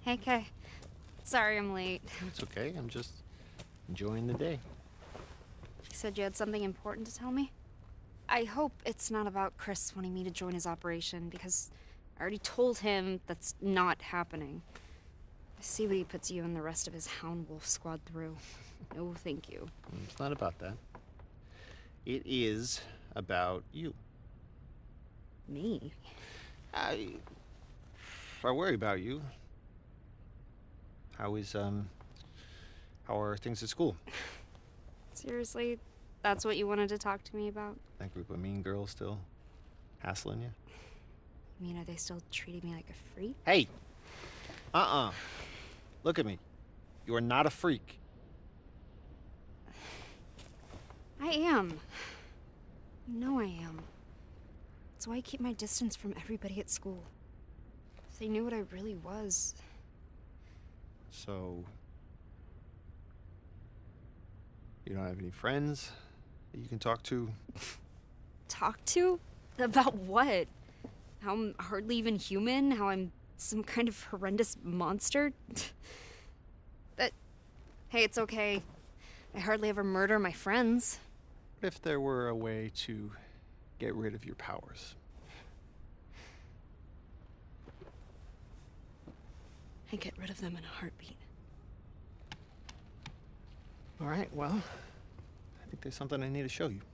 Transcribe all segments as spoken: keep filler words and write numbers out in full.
Hey, Kay. Sorry I'm late. It's okay. I'm just enjoying the day. You said you had something important to tell me? I hope it's not about Chris wanting me to join his operation, because I already told him that's not happening. I see what he puts you and the rest of his Hound Wolf squad through. No, thank you. It's not about that. It is about you. Me? I... I worry about you. How is, um... How are things at school? Seriously? That's what you wanted to talk to me about? That group of mean girls still hassling you? You mean, are they still treating me like a freak? Hey! Uh-uh. Look at me. You are not a freak. I am. You know I am. That's why I keep my distance from everybody at school. If they knew what I really was. So... You don't have any friends that you can talk to? Talk to? About what? How I'm hardly even human? How I'm some kind of horrendous monster? But, hey, it's okay. I hardly ever murder my friends. What if there were a way to get rid of your powers? I'd get rid of them in a heartbeat. All right, well, I think there's something I need to show you.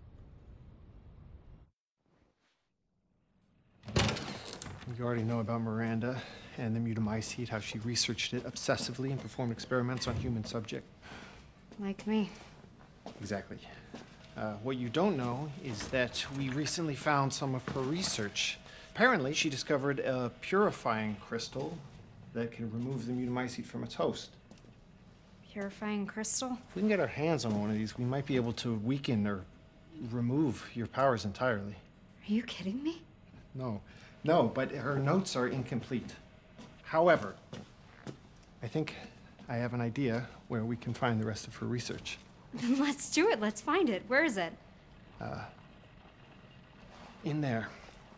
You already know about Miranda and the mutamycete, how she researched it obsessively and performed experiments on human subject. Like me. Exactly. Uh, what you don't know is that we recently found some of her research. Apparently, she discovered a purifying crystal that can remove the mutamycete from its host. Purifying crystal? If we can get our hands on one of these, we might be able to weaken or remove your powers entirely. Are you kidding me? No. No, but her notes are incomplete. However, I think I have an idea where we can find the rest of her research. Let's do it. Let's find it. Where is it? Uh, in there.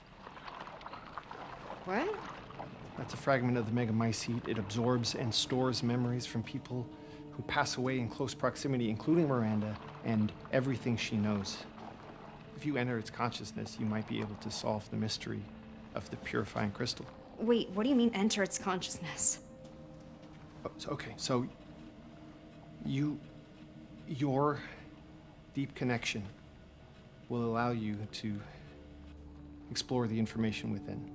What? That's a fragment of the megamycete. It absorbs and stores memories from people who pass away in close proximity, including Miranda, and everything she knows. If you enter its consciousness, you might be able to solve the mystery of the purifying crystal. Wait, what do you mean enter its consciousness? Oh, so, okay, so you, your deep connection will allow you to explore the information within.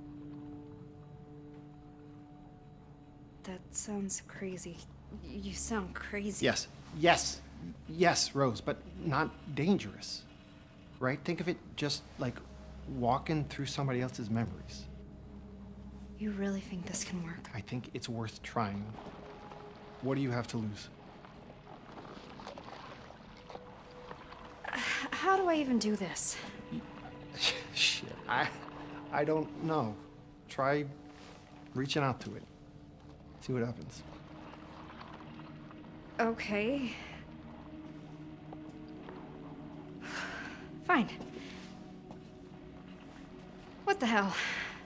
That sounds crazy. You sound crazy. Yes, yes, yes, Rose, but not dangerous, right? Think of it just like walking through somebody else's memories. You really think this can work? I think it's worth trying. What do you have to lose? Uh, how do I even do this? Shit, I, I don't know. Try reaching out to it. See what happens. Okay. Fine. What the hell?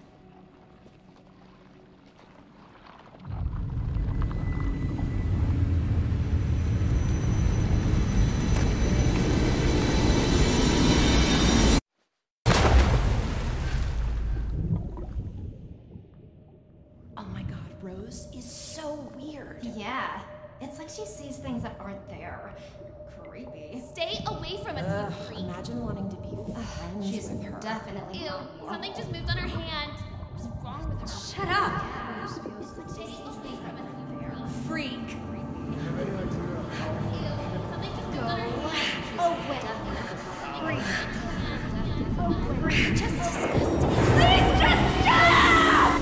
Oh my god, Rose is so weird. Yeah. It's like she sees things that aren't there. Creepy. Stay away from us, Ugh, you freak. imagine wanting to be friends She's with her. definitely Ew, not normal. something just moved on her hand. What's wrong with her? Shut up! It's like stay away from us, you Freak. freak. Ew, something just moved on her hand. Oh, wait. Freak. Oh, wait. Just disgusting. Please just stop!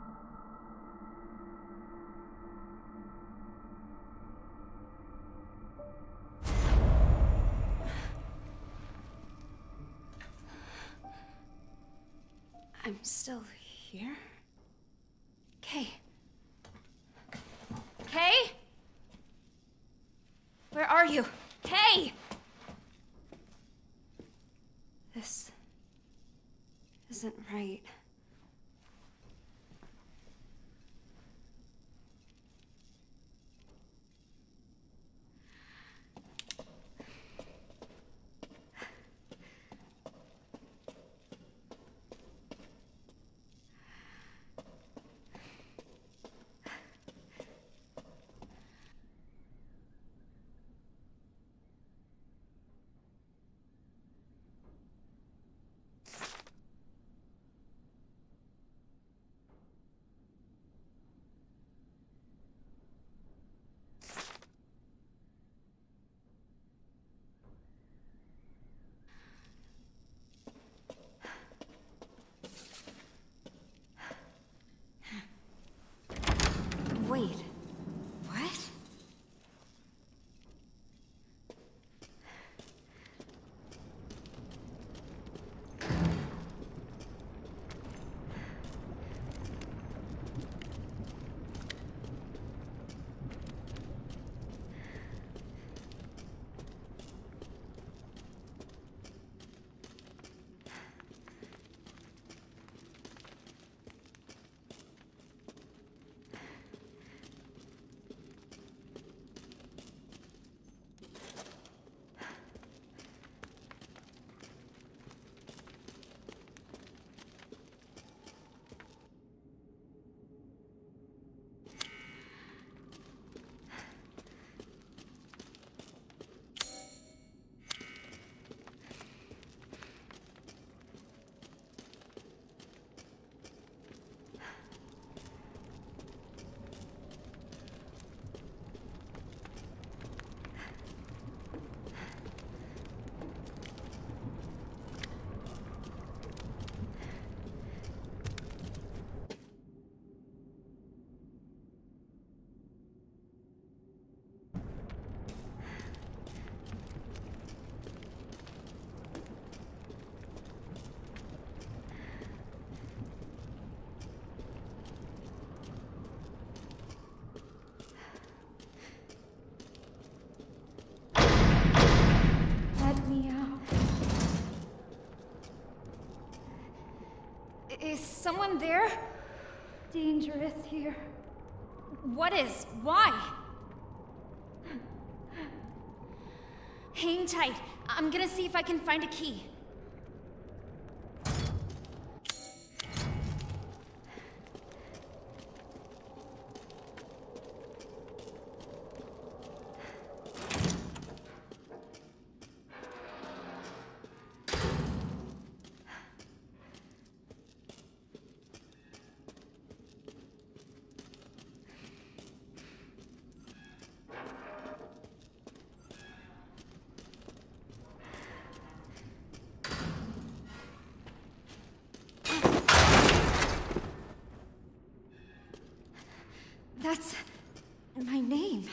I'm still here? Kay. Kay? Where are you? Kay! This isn't right. Is someone there? Dangerous here. What is? Why? Hang tight. I'm gonna see if I can find a key. That's my name.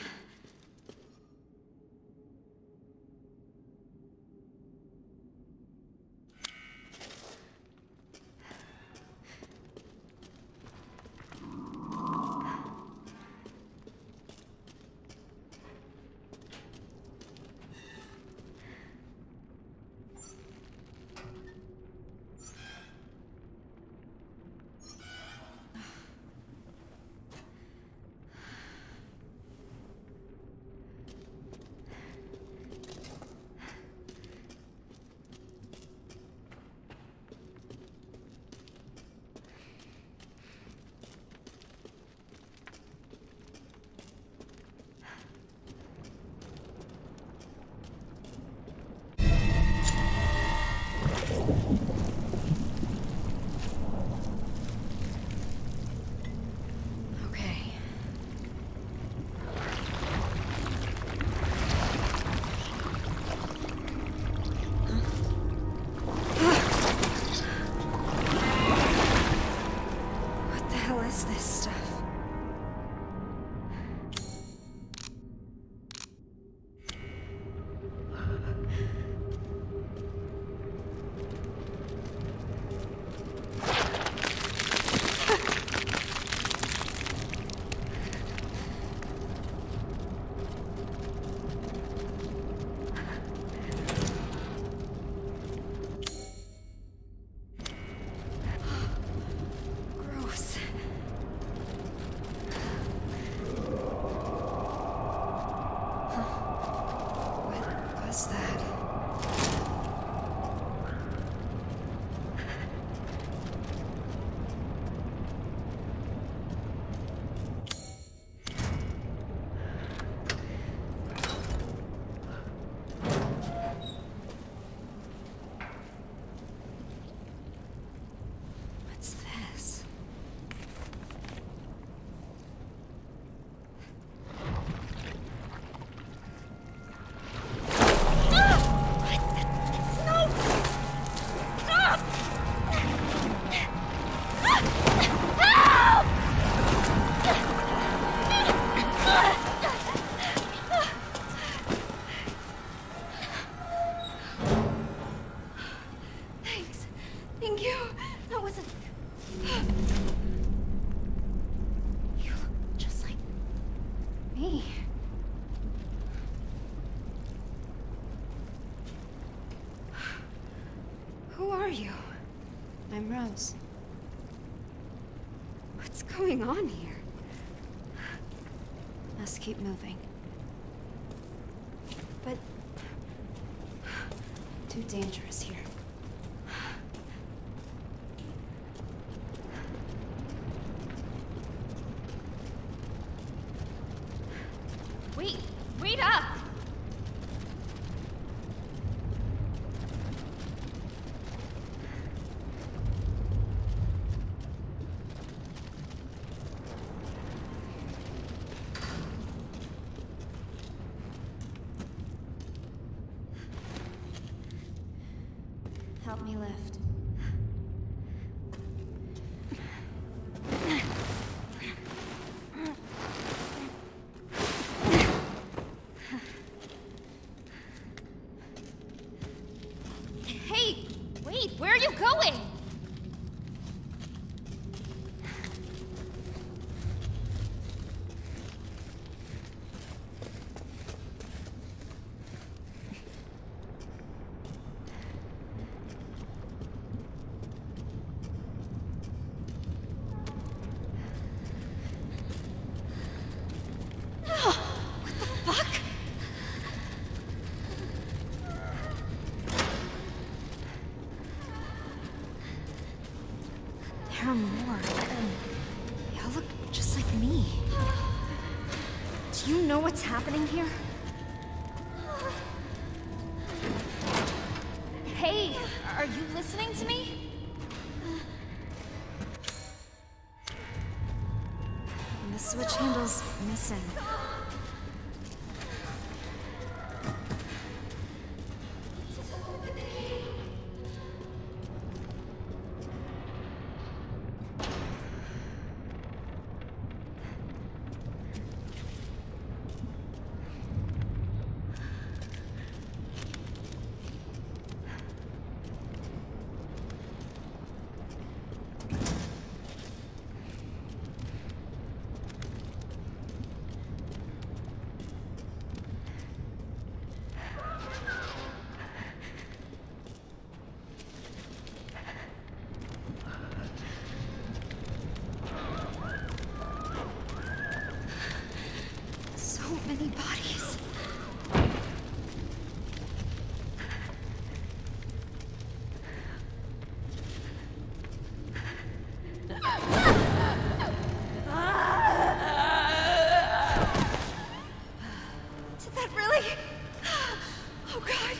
I'm Rose. What's going on here? Must keep moving. But... too dangerous here. Wait! Wait up! Help me lift. Hey, wait, where are you going? There are more, and they all look just like me. Do you know what's happening here? Hey, are you listening to me? And the switch handle's missing. Many bodies. Did that really? Oh God.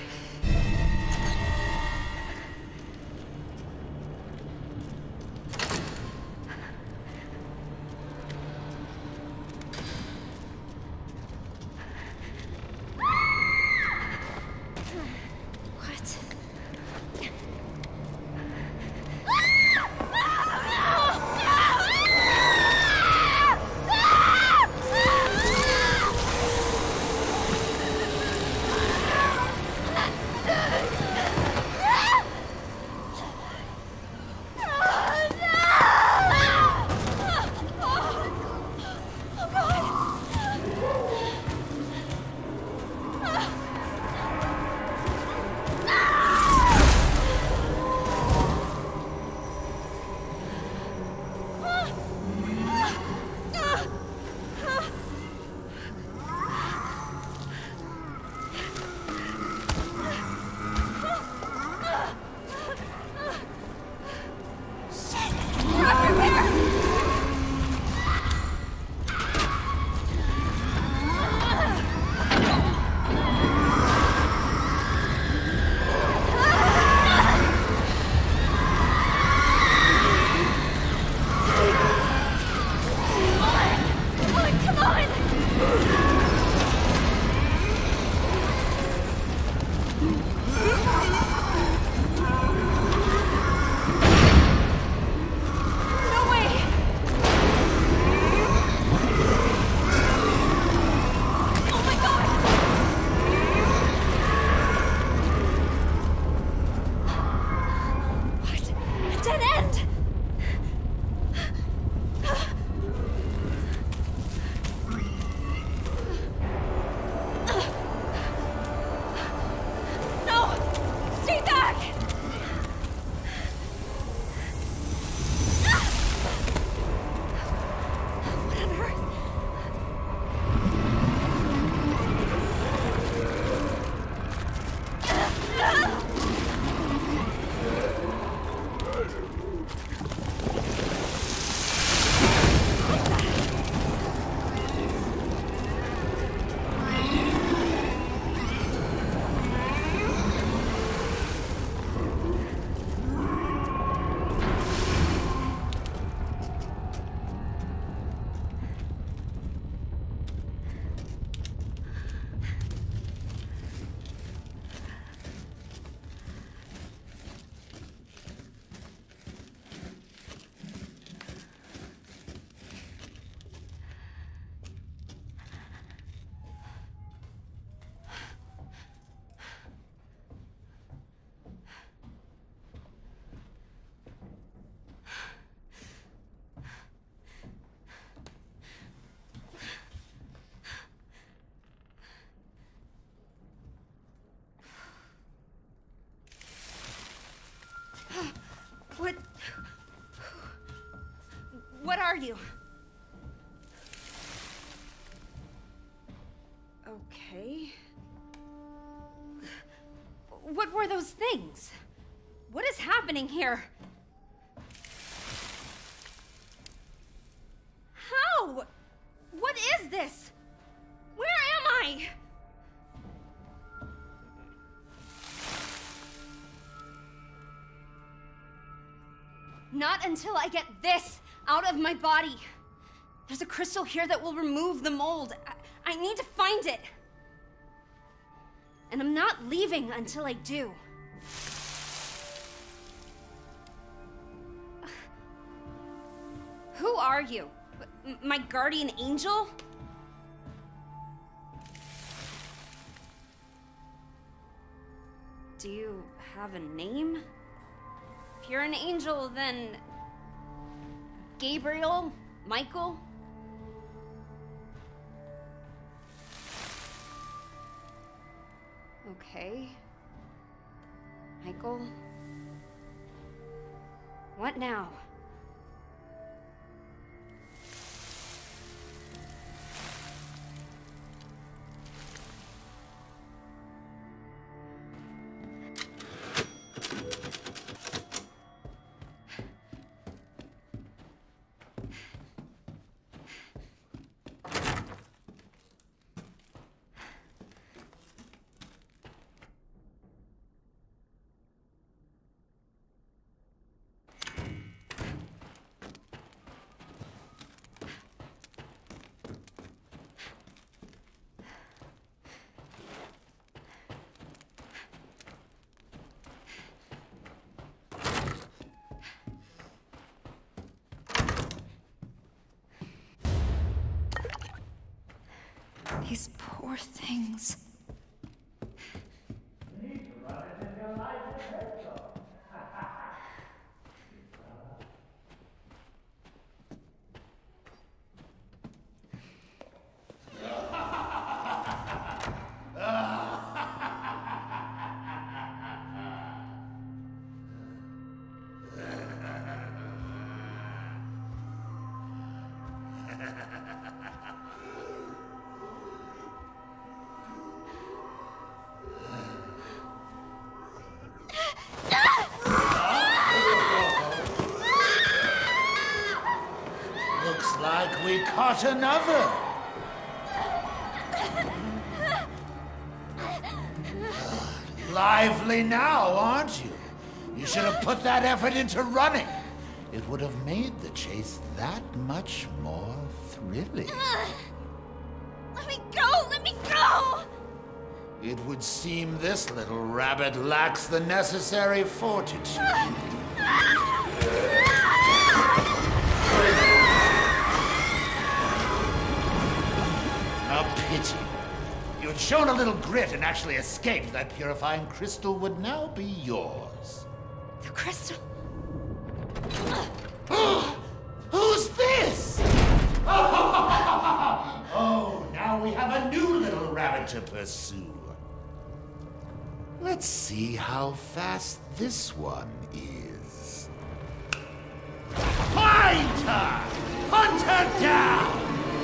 What... What are you? Okay. What were those things? What is happening here? Not until I get this out of my body. There's a crystal here that will remove the mold. I, I need to find it. And I'm not leaving until I do. Who are you? M- my guardian angel? Do you have a name? If you're an angel, then... Gabriel? Michael? Okay. Michael? What now? These poor things. Like we caught another. Lively now, aren't you? You should have put that effort into running. It would have made the chase that much more thrilling. Let me go! Let me go! It would seem this little rabbit lacks the necessary fortitude. A pity. You had shown a little grit and actually escaped. That purifying crystal would now be yours. The crystal. Who's this? Oh, now we have a new little rabbit to pursue. Let's see how fast this one is. Find her! Hunt her down!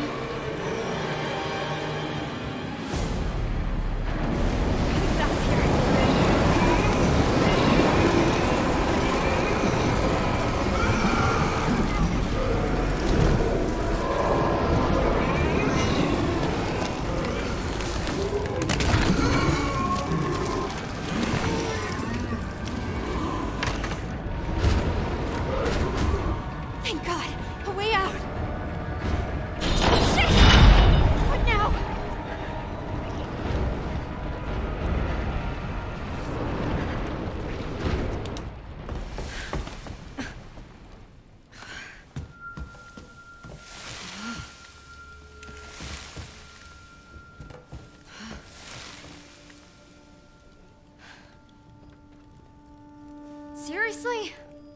Seriously?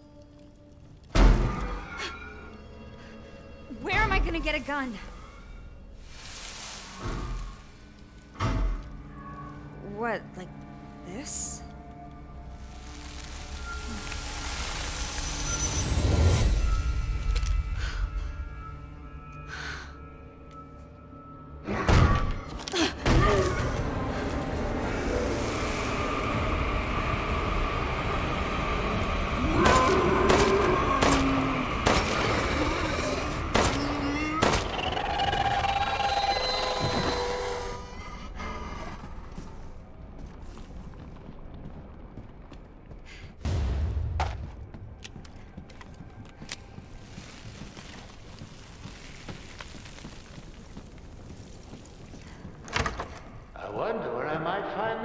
Where am I gonna get a gun? What, like this?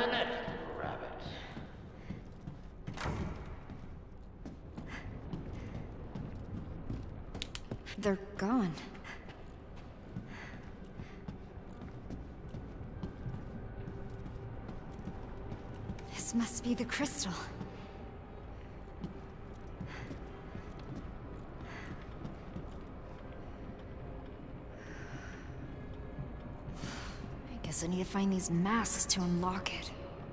minute, Rabbit. They're gone. This must be the crystal. I guess I need to find these masks to unlock it.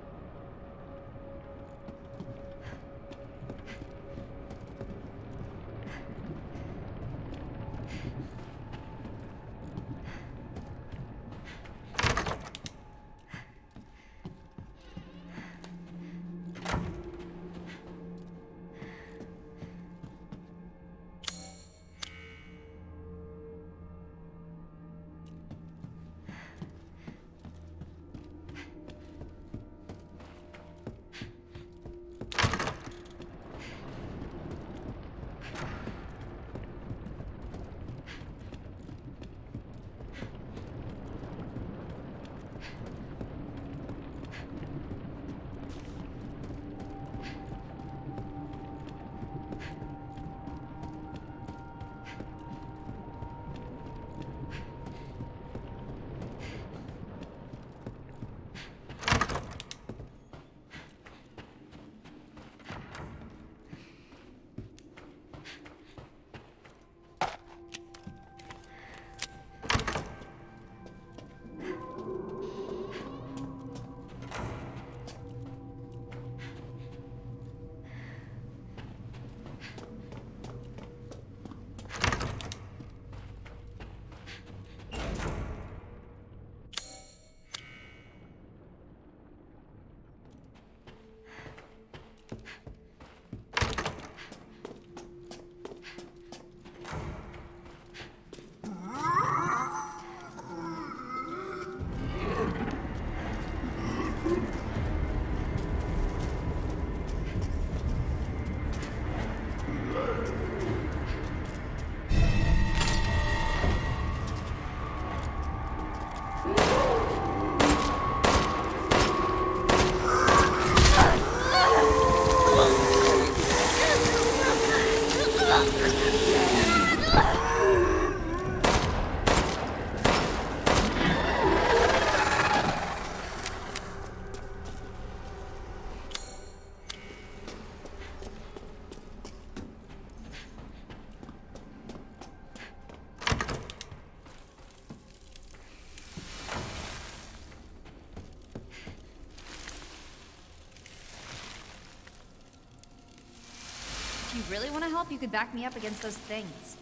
If you really want to help, you could back me up against those things.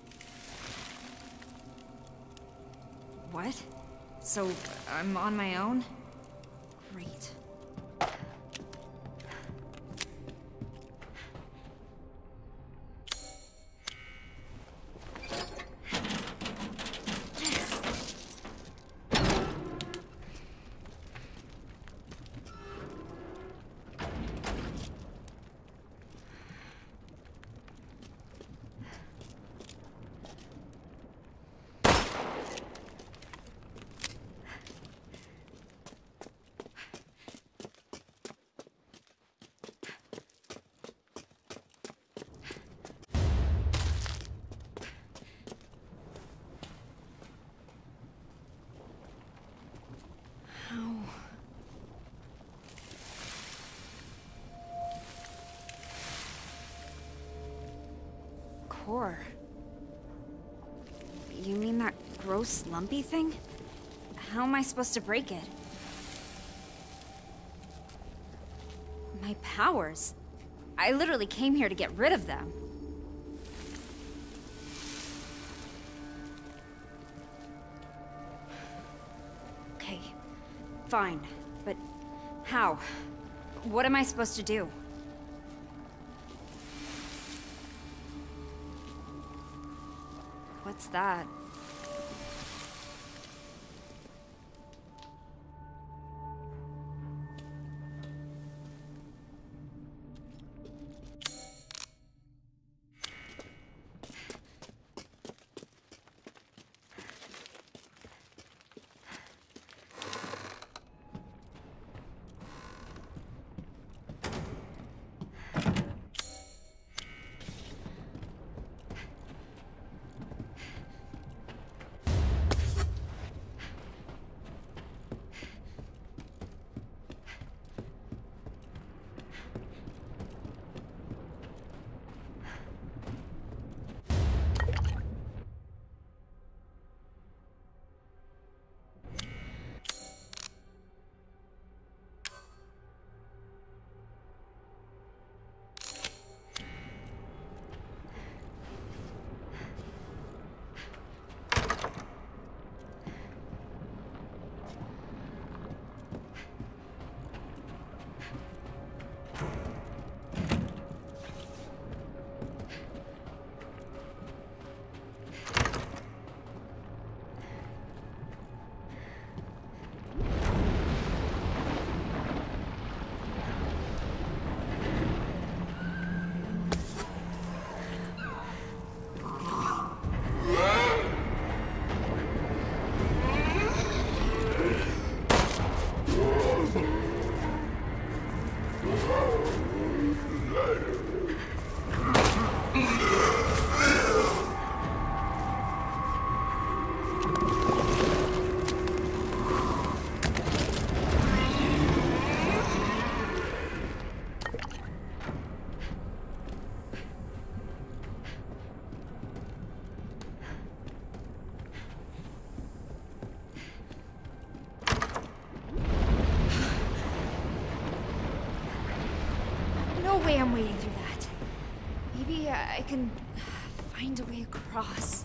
What? So, I'm on my own? Great. Core. You mean that gross, lumpy thing? How am I supposed to break it? My powers? I literally came here to get rid of them. Okay, fine, but how? What am I supposed to do? What's that? way I'm wading through that. Maybe uh, I can find a way across.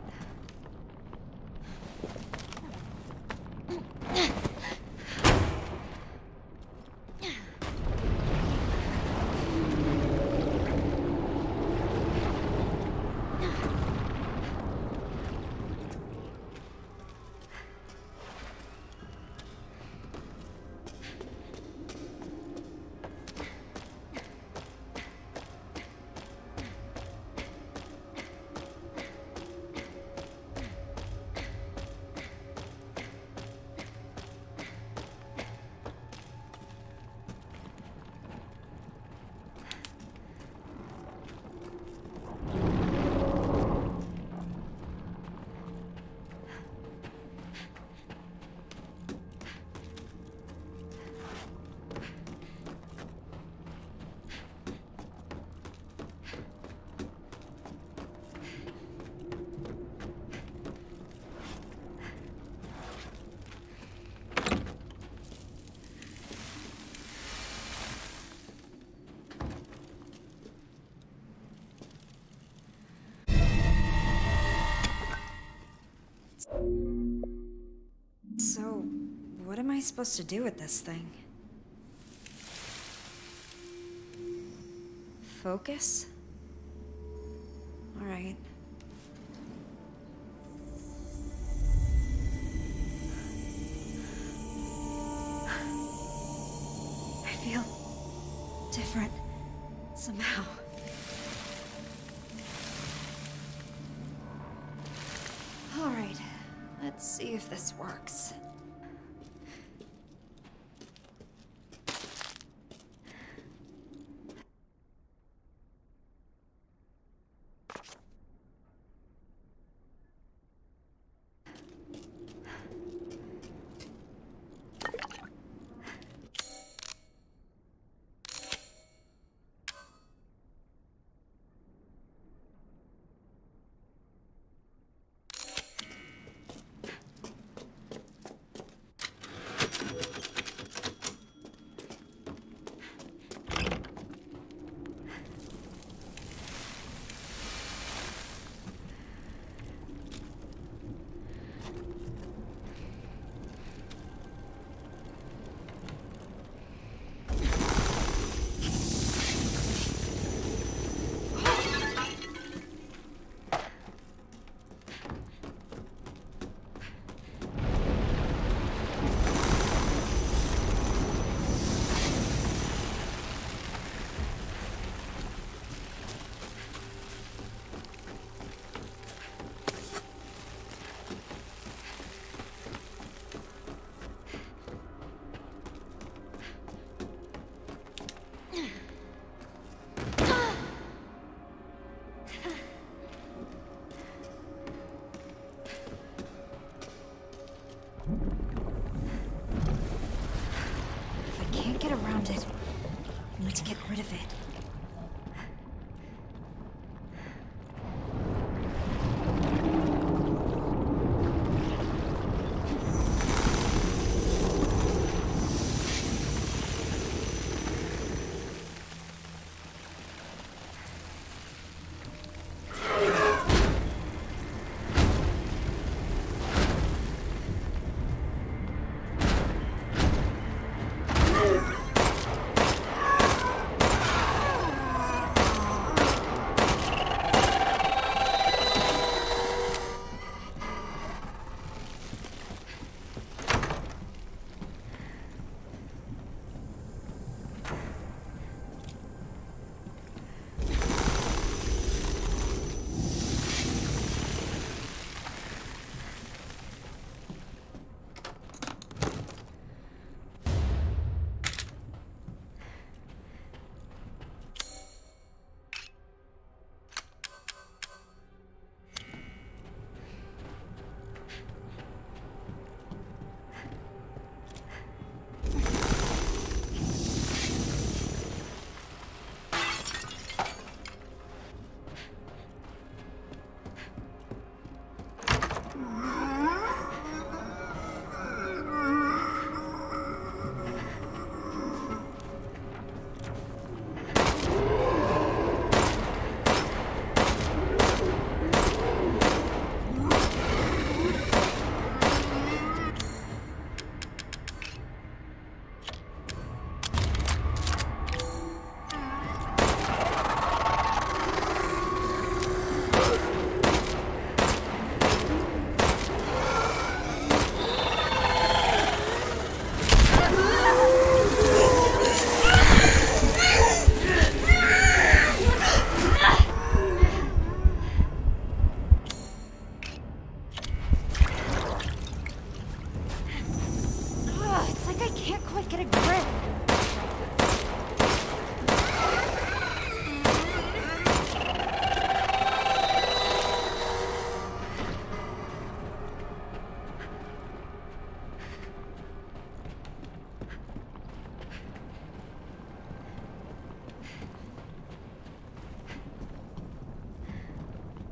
So, what am I supposed to do with this thing? Focus? All right. I feel different somehow. All right. Let's see if this works. Get around it. I need to get rid of it.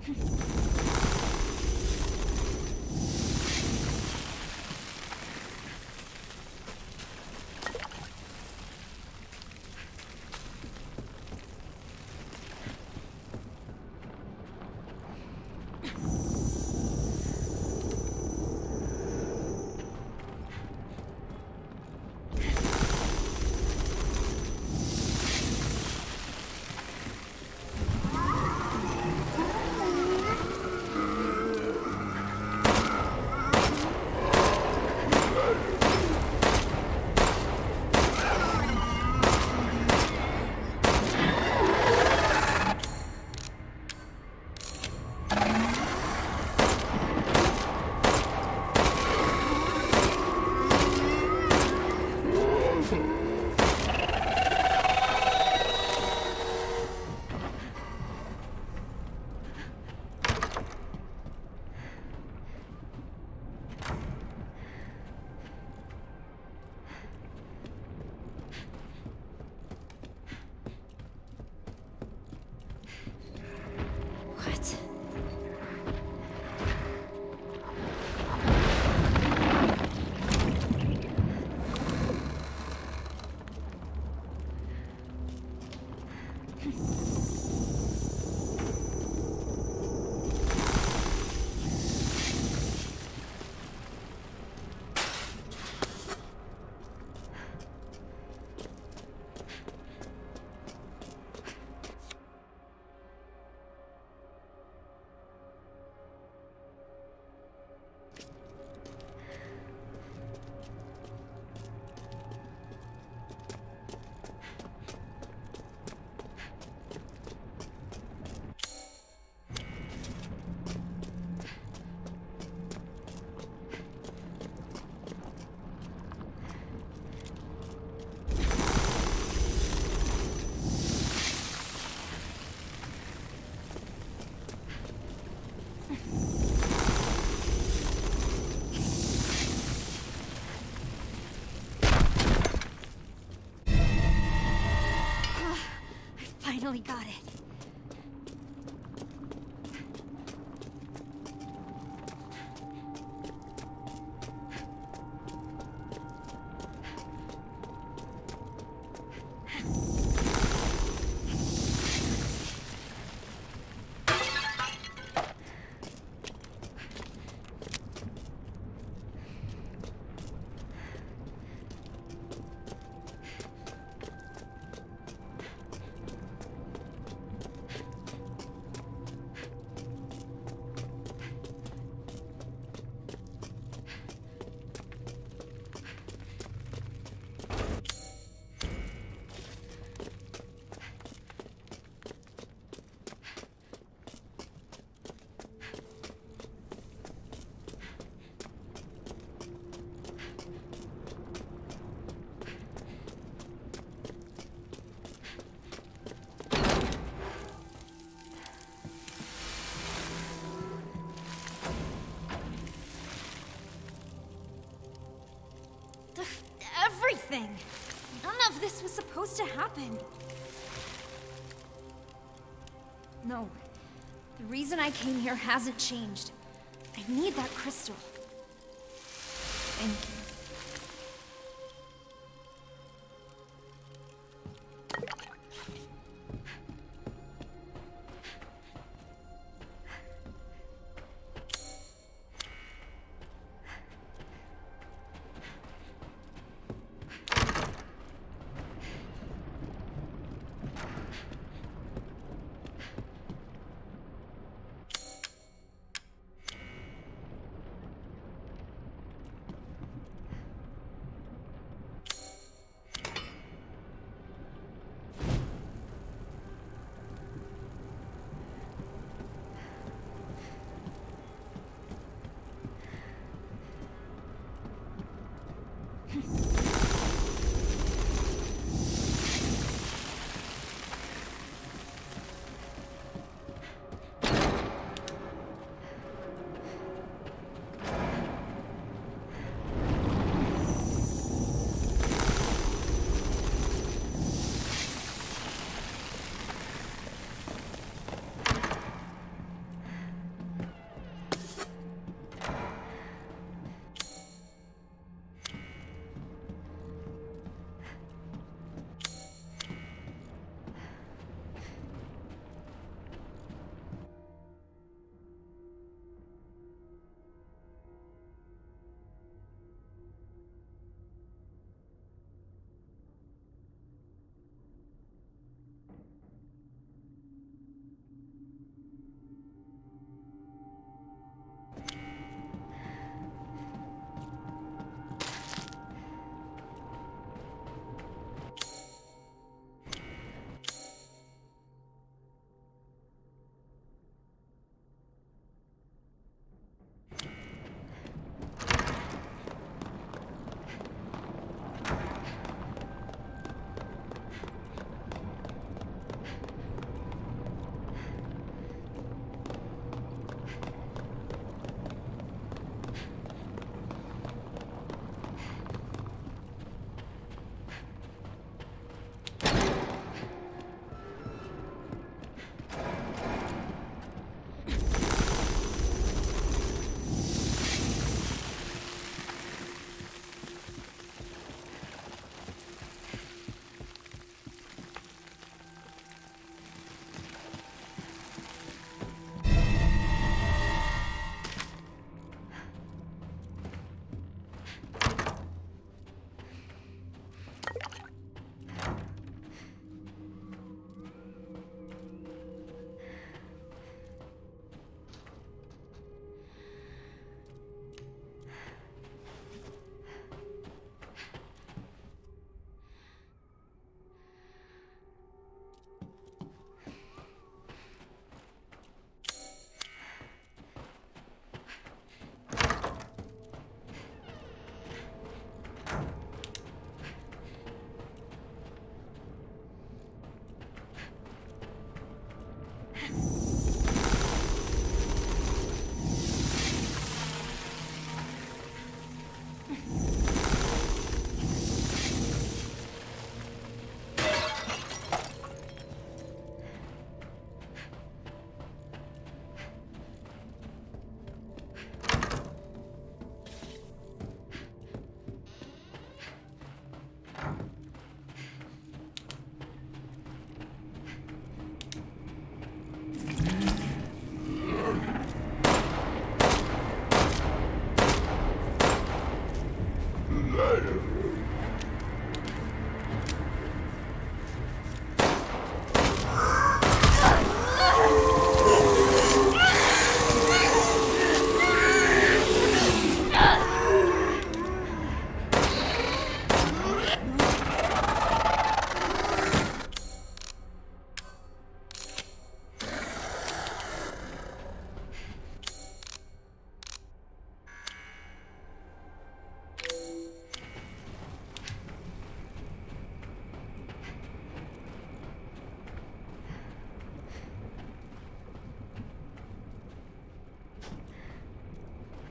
Finally got it. Everything! None of this was supposed to happen. No. The reason I came here hasn't changed. I need that crystal. Thank you.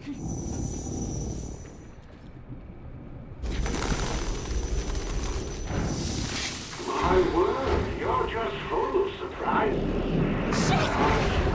My word, you're just full of surprises.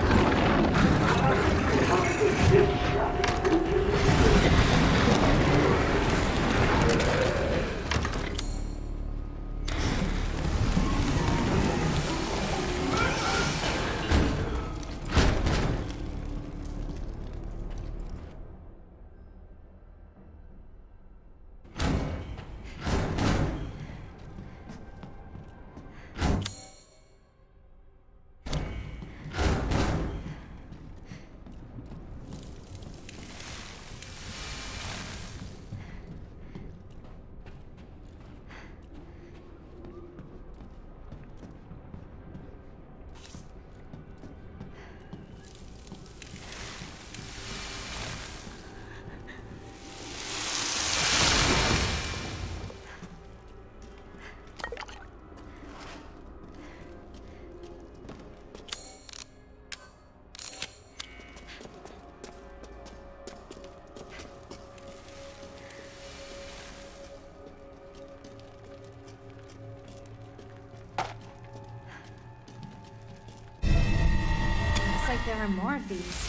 Like there are more of these.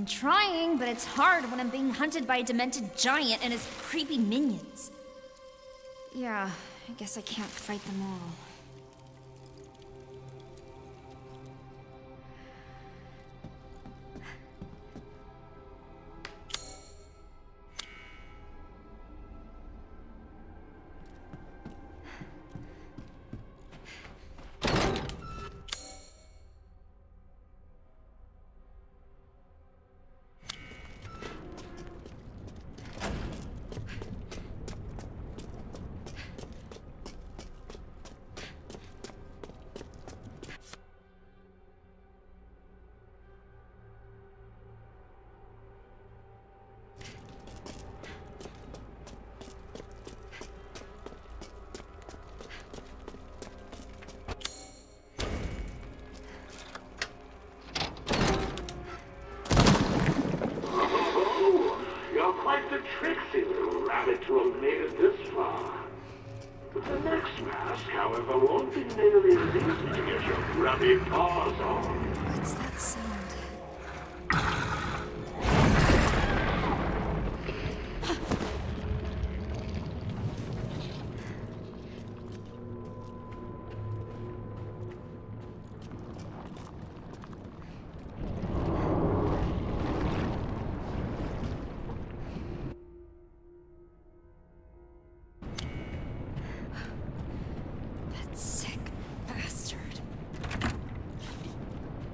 I'm trying, but it's hard when I'm being hunted by a demented giant and his creepy minions. Yeah, I guess I can't fight them all. You're quite the tricksy little rabbit to have made it this far. But the next mask, however, won't be nearly as easy to get your grubby paws on. What's that sound? That sick bastard.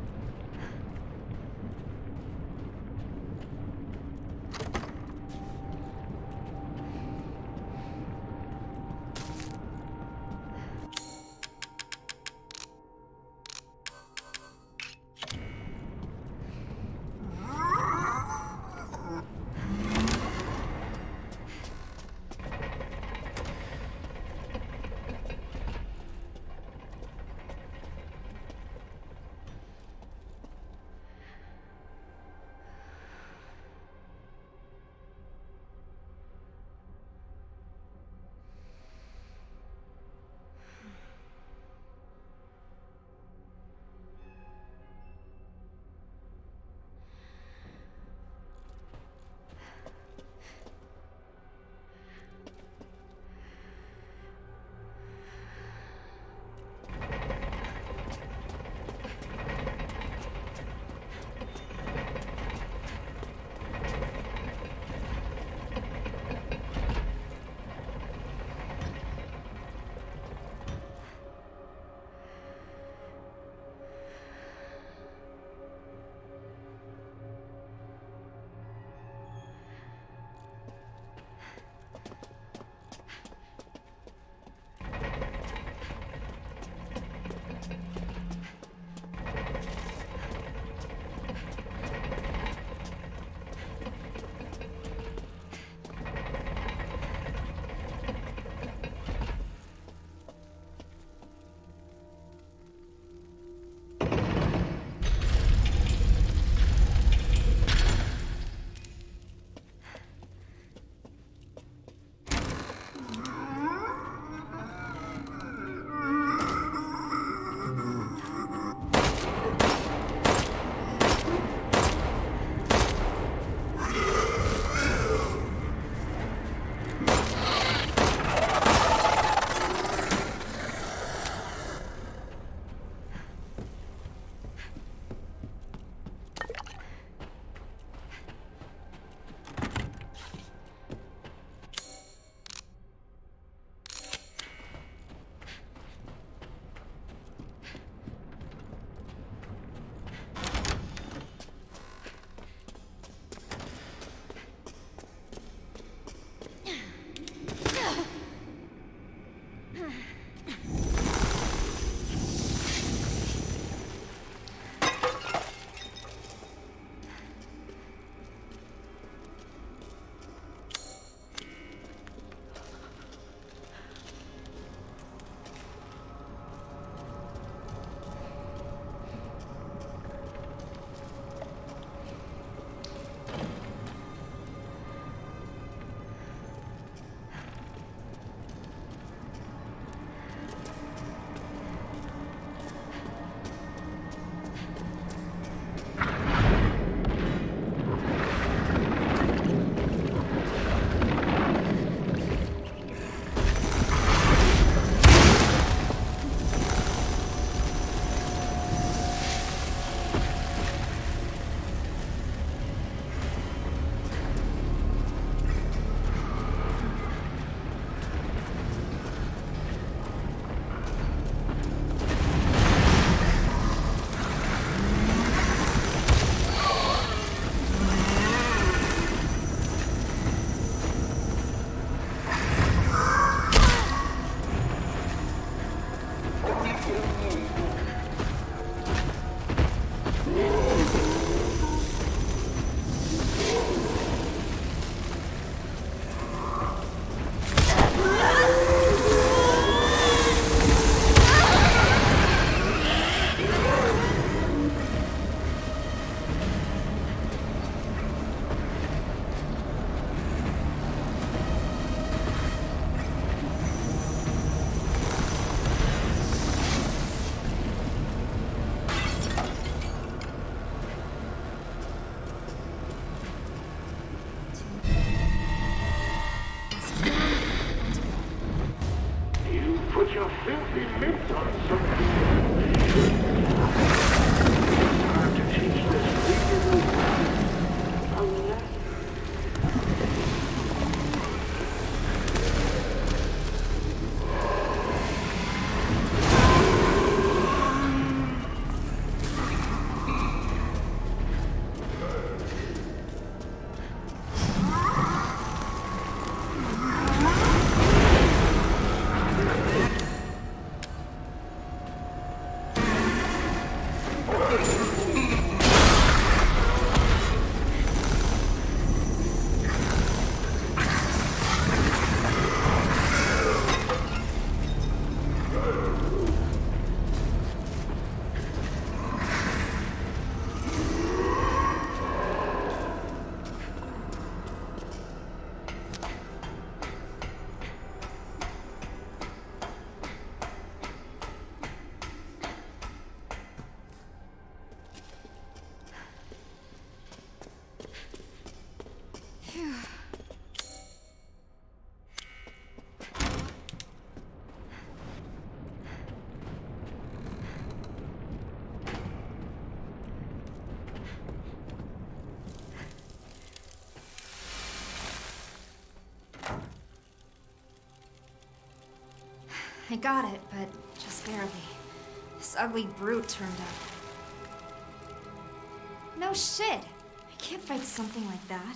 I got it, but just barely. This ugly brute turned up. No shit! I can't fight something like that.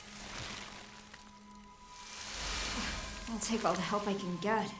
I'll take all the help I can get.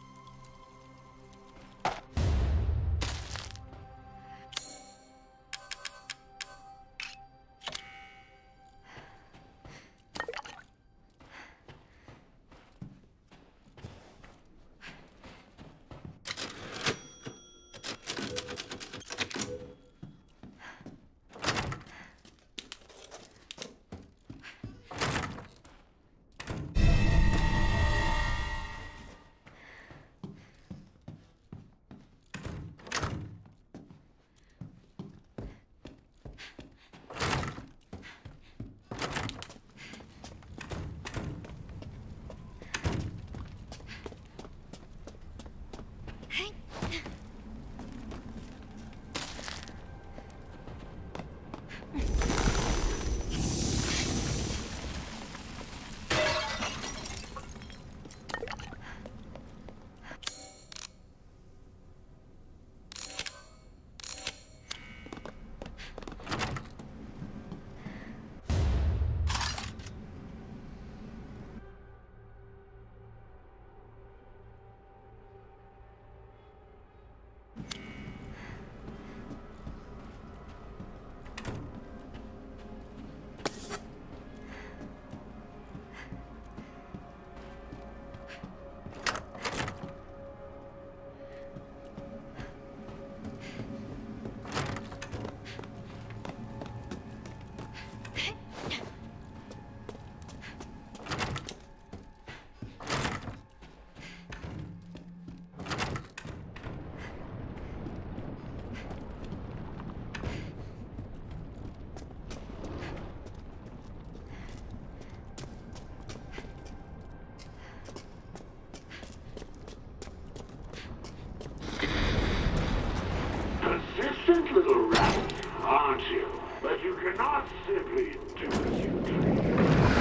Persistent little rat, aren't you? But you cannot simply do as you please.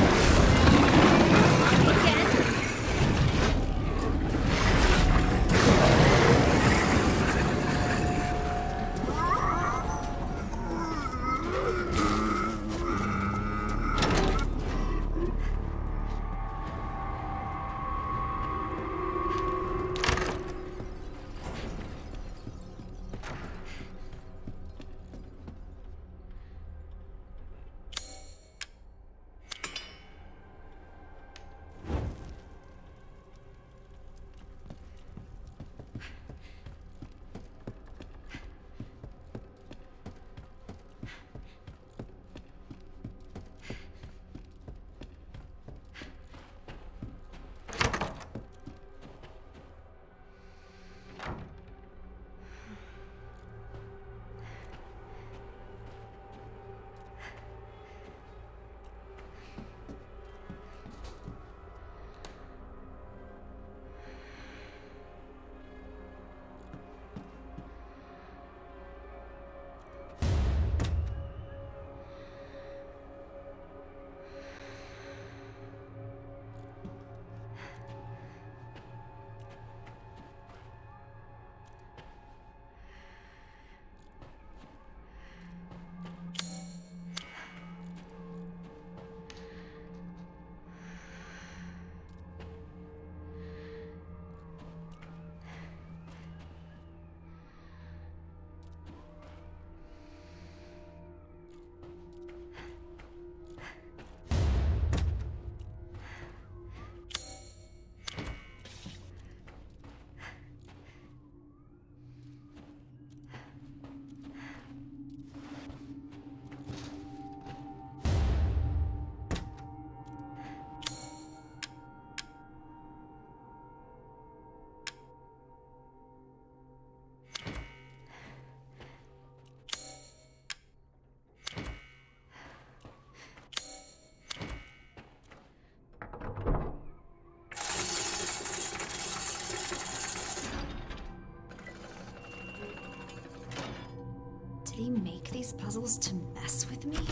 Did he make these puzzles to mess with me?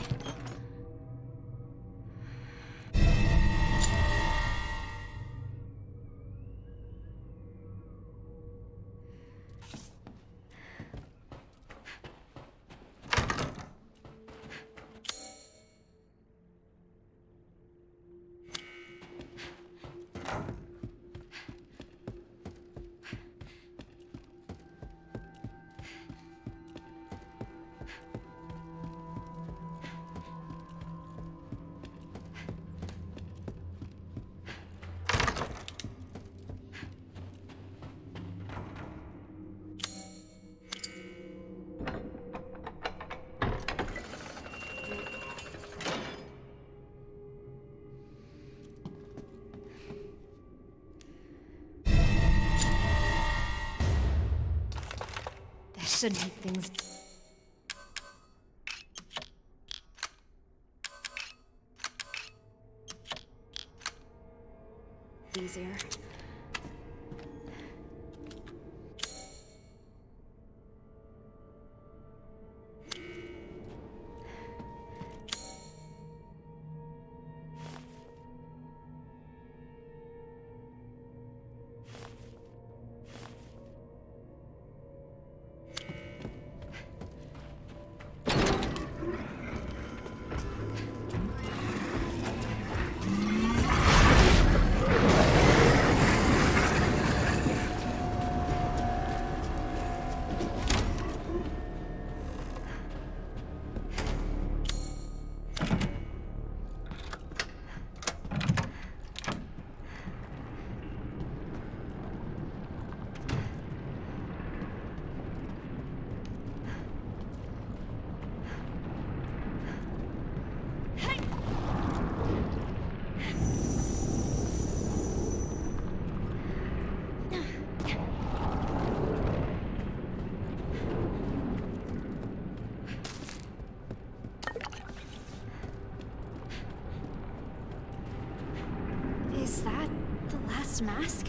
should make things easier. Is that the last mask?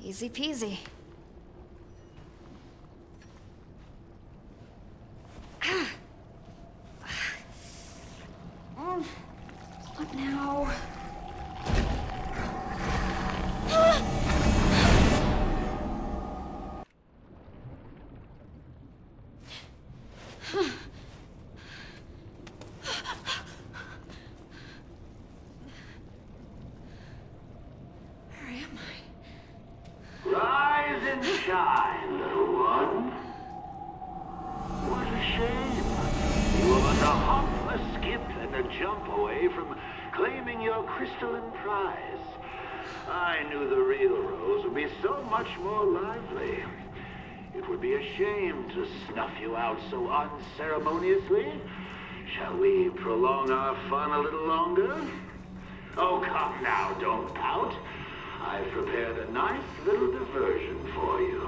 Easy peasy. Oh, what now? Rise and shine, little one. What a shame. You were but a hop, a skip, and a jump away from claiming your crystalline prize. I knew the real Rose would be so much more lively. It would be a shame to snuff you out so unceremoniously. Shall we prolong our fun a little longer? Oh, come now, don't pout. I've prepared a nice little diversion for you.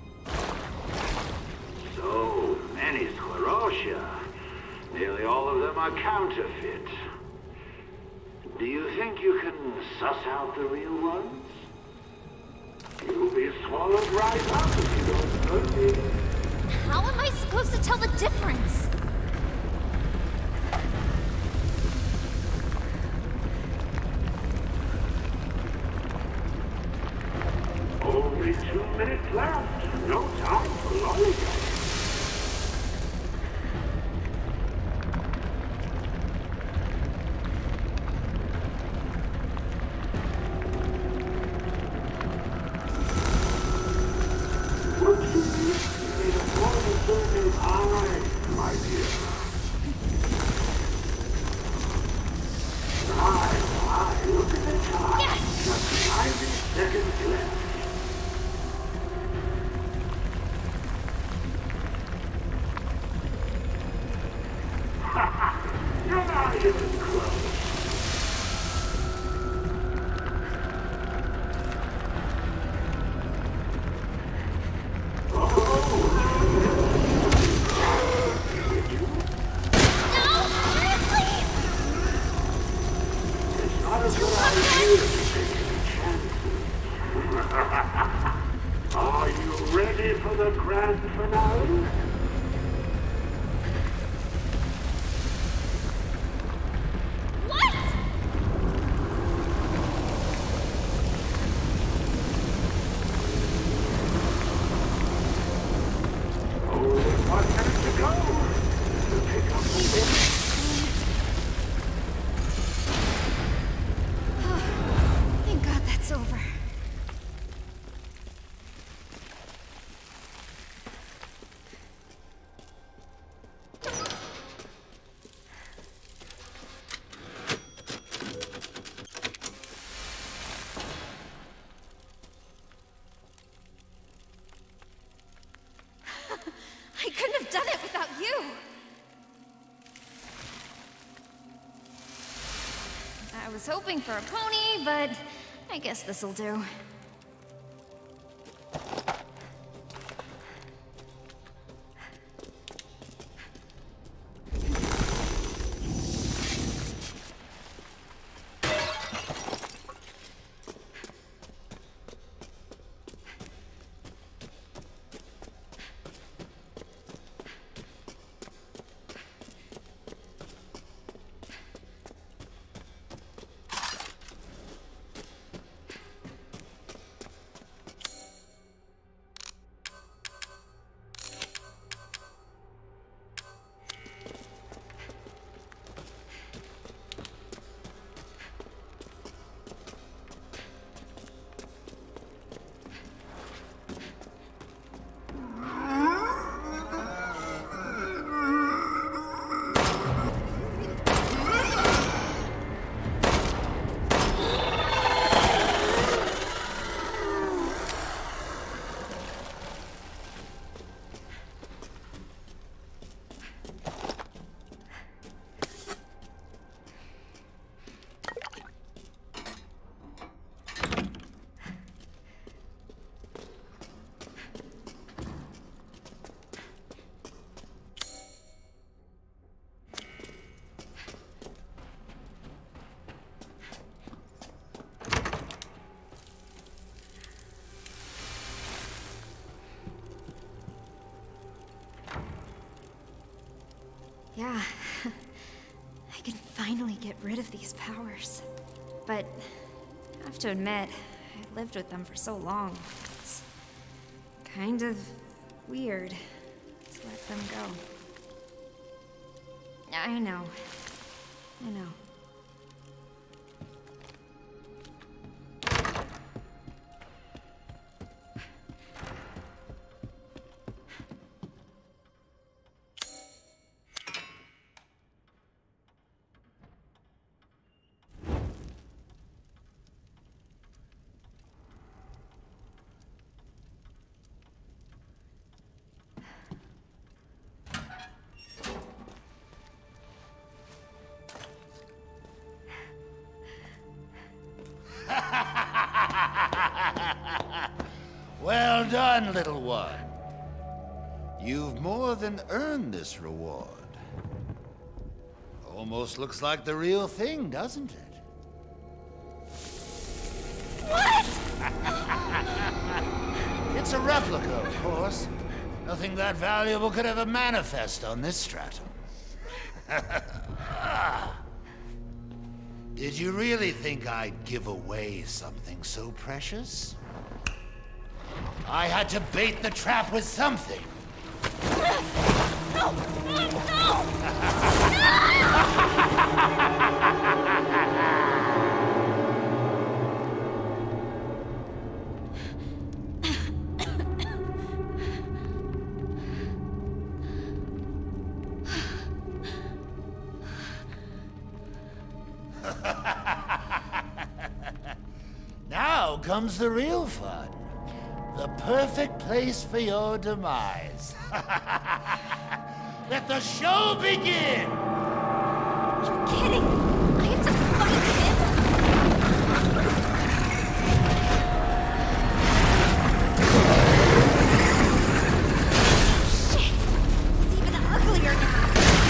So many sclerotia. Nearly all of them are counterfeit. Do you think you can suss out the real ones? You'll be swallowed right up if you don't hurt me. How am I supposed to tell the difference? Only two minutes left. No time for lollygagging. Whoopsie! You made a formal surname I, my dear. My, my, look at the time. Yes! Just ninety seconds left. You're not even close. No! Seriously! It's not a good idea to take any chances. Are you ready for the grand finale? What? Only one minute to go. To pick up the win. Thank God that's over. I couldn't have done it without you! I was hoping for a pony, but I guess this'll do. Yeah. I can finally get rid of these powers. But I have to admit, I've lived with them for so long. It's kind of weird to let them go. I know. I know. Well done, little one. You've more than earned this reward. Almost looks like the real thing, doesn't it? What? It's a replica, of course. Nothing that valuable could ever manifest on this stratum. Did you really think I'd give away something so precious? I had to bait the trap with something. No! No! No! Now comes the real fun. The perfect place for your demise. Let the show begin! You're kidding! I have to fight him! Shit! It's even uglier now!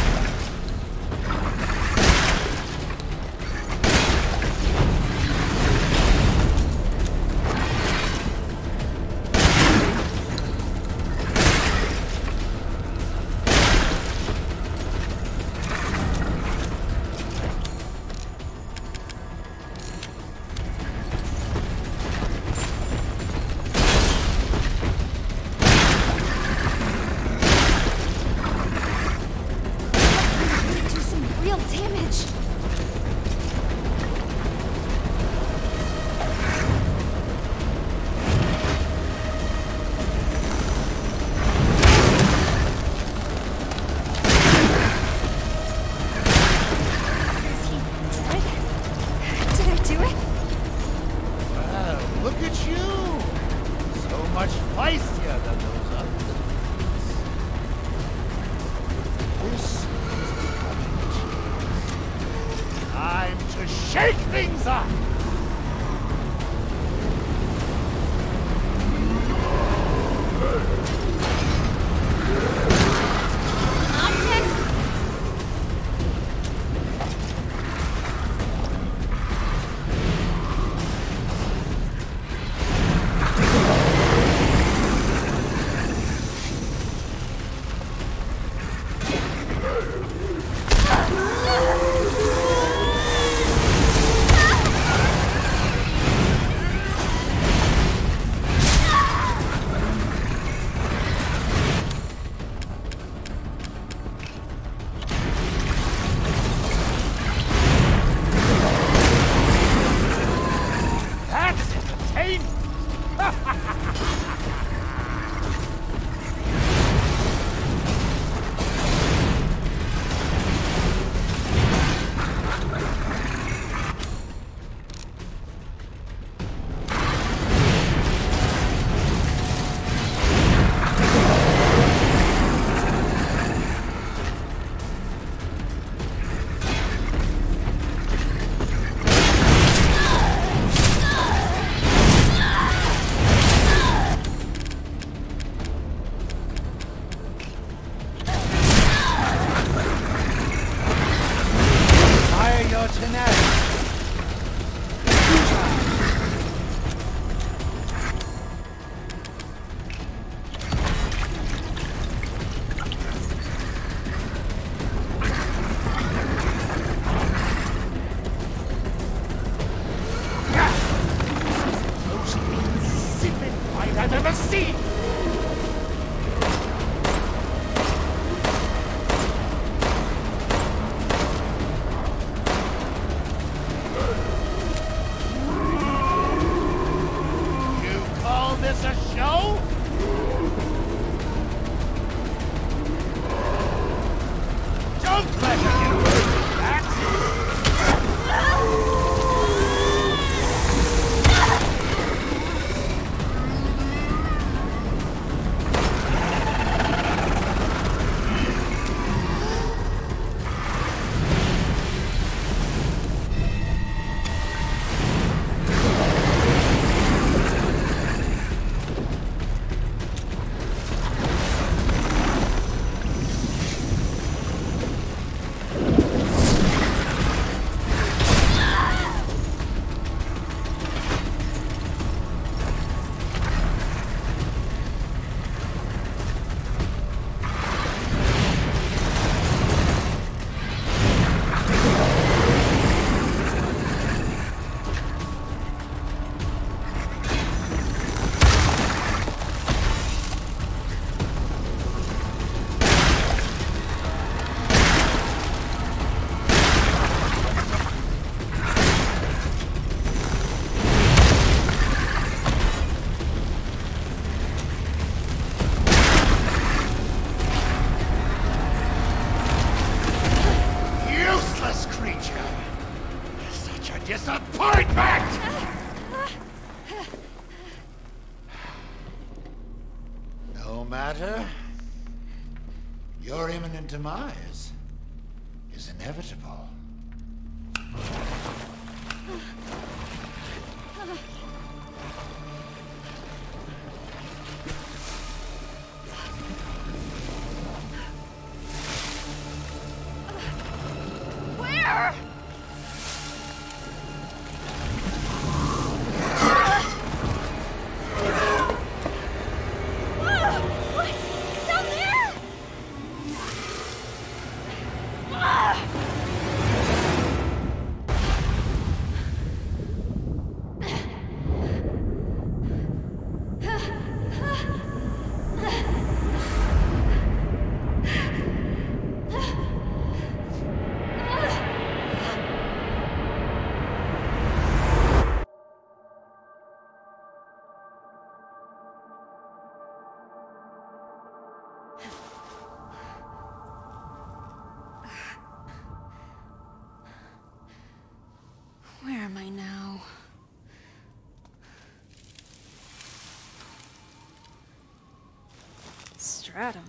Shake things up! sight I've ever seen! You call this a show? Don't let her get away with that! Disappointment! No matter. Your imminent demise is inevitable. Where? Where am I now? Stratum.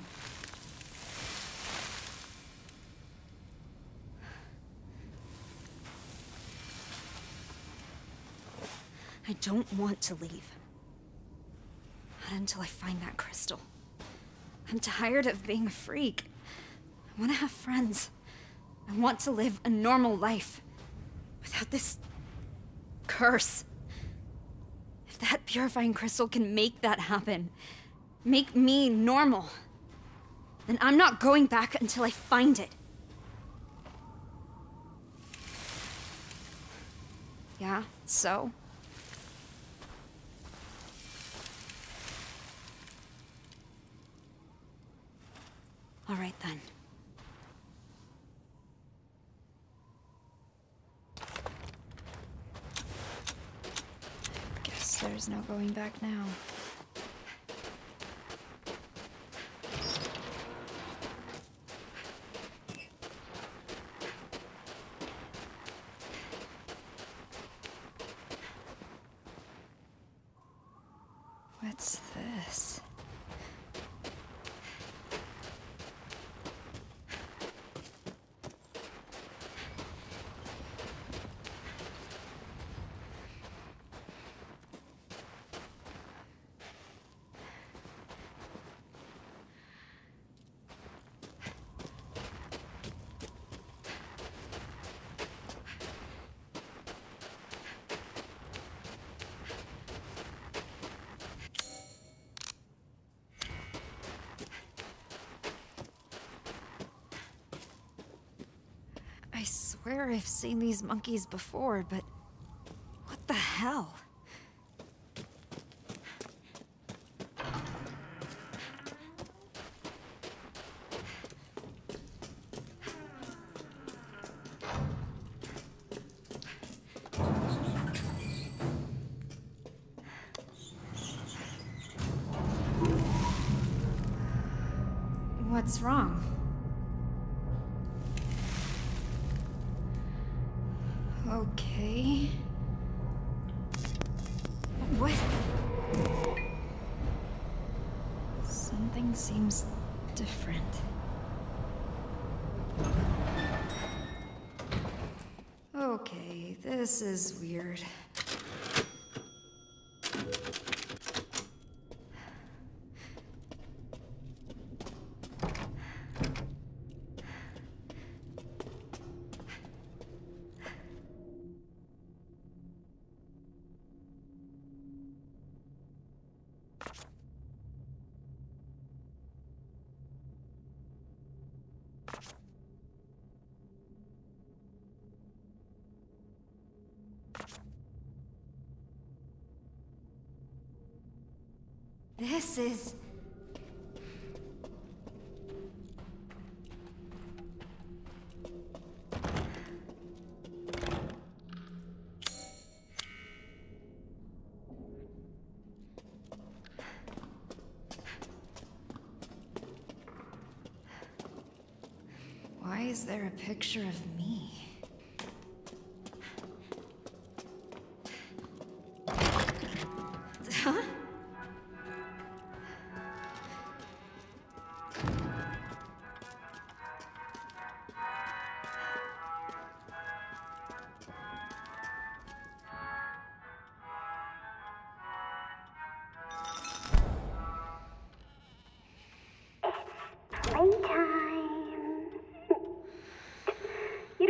I don't want to leave. Not until I find that crystal. I'm tired of being a freak. I want to have friends. I want to live a normal life. Without this curse. If that purifying crystal can make that happen, make me normal, then I'm not going back until I find it. Yeah, so? All right then. There's no going back now. What's this? I swear I've seen these monkeys before, but what the hell? What's wrong? Okay. What? Something seems different. Okay, this is weird. This is... Why is there a picture of me? Huh? Playtime.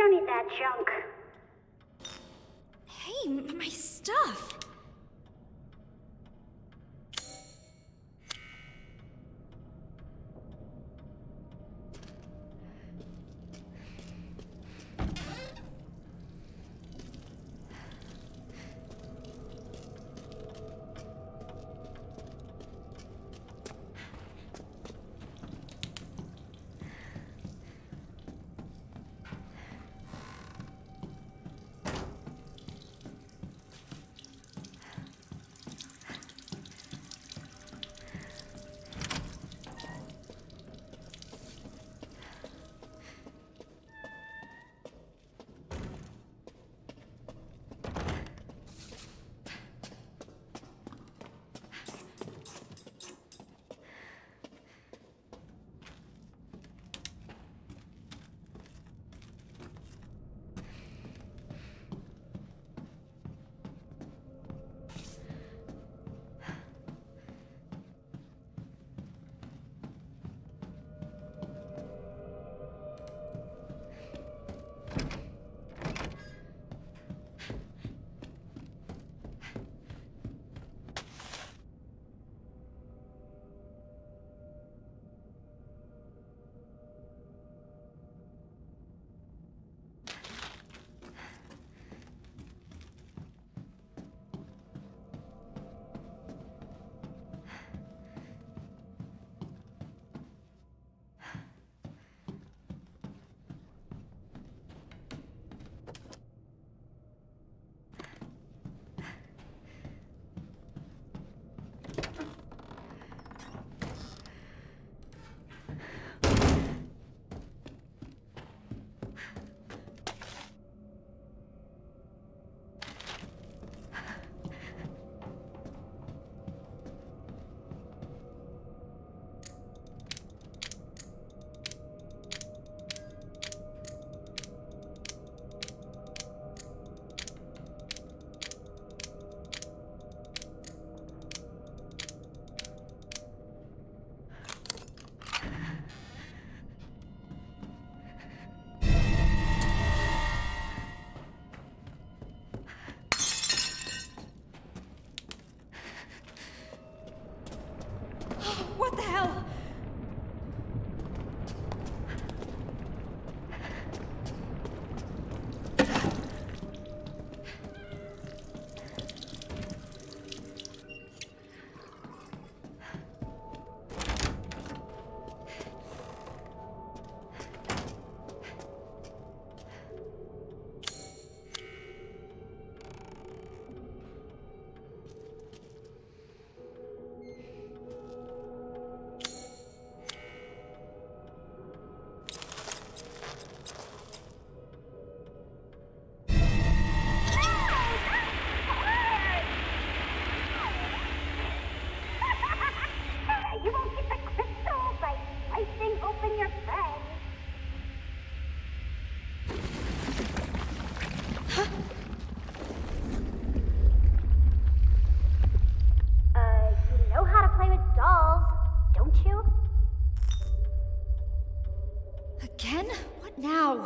No!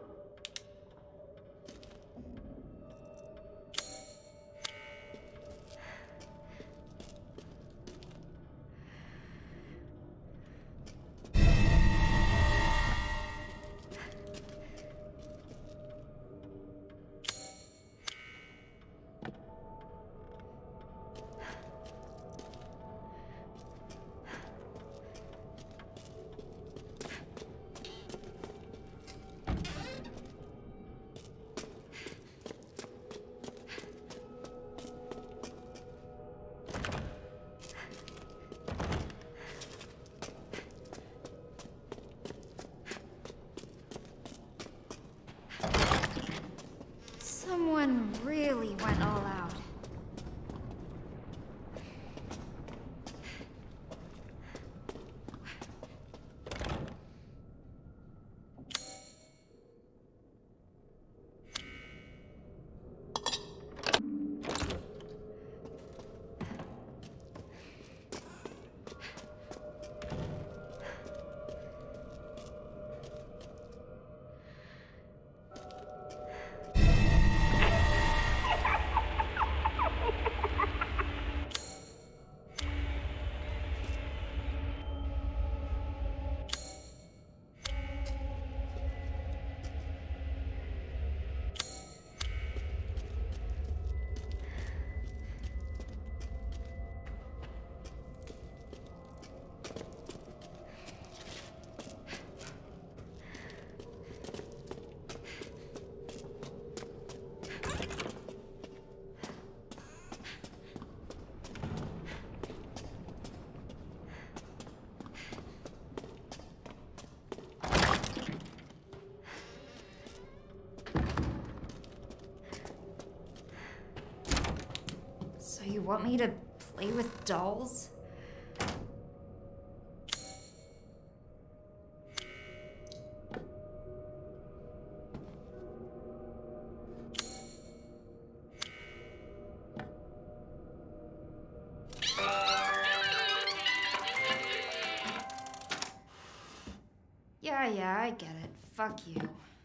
Someone really went all out. So you want me to play with dolls? Yeah, yeah, I get it. Fuck you.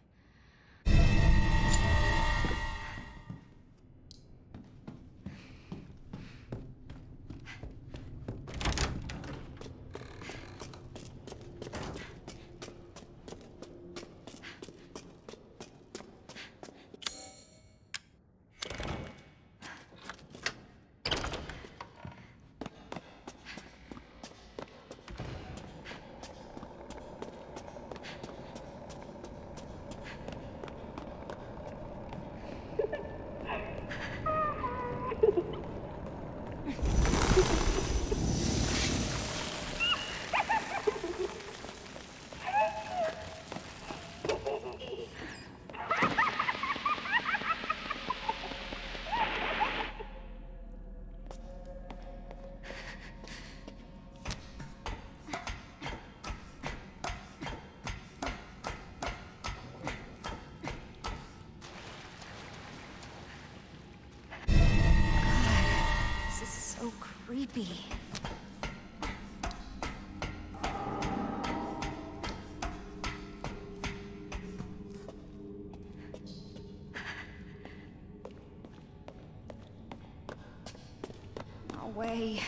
So creepy. No way.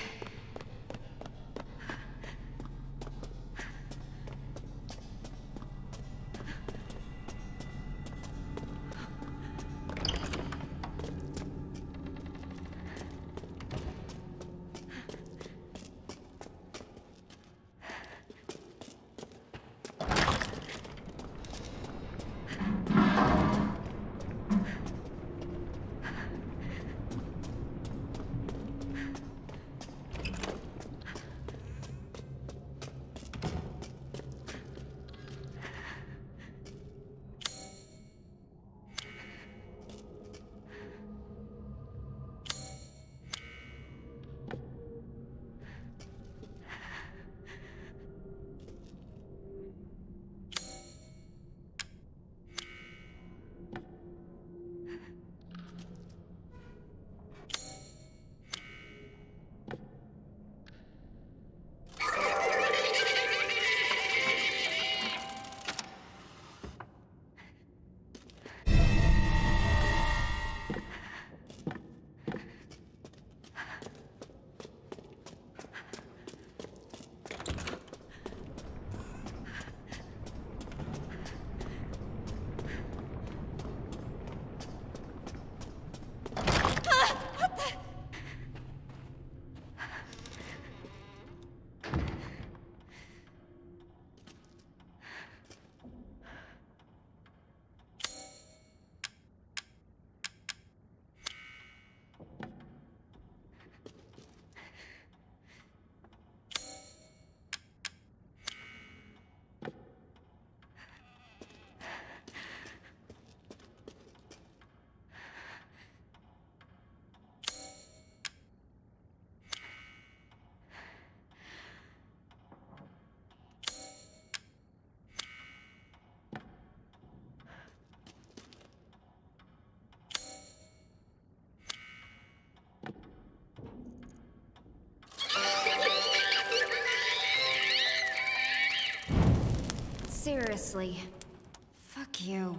Seriously. Fuck you.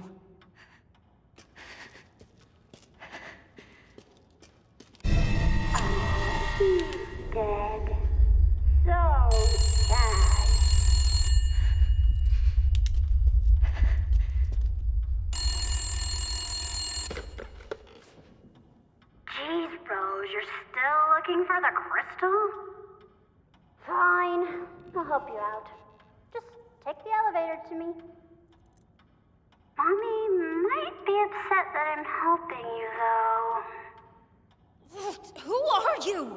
Dead. So sad. Jeez, Rose, you're still looking for the crystal? Fine, I'll help you out. Just take the elevator to me. Mommy might be upset that I'm helping you, though. Who are you?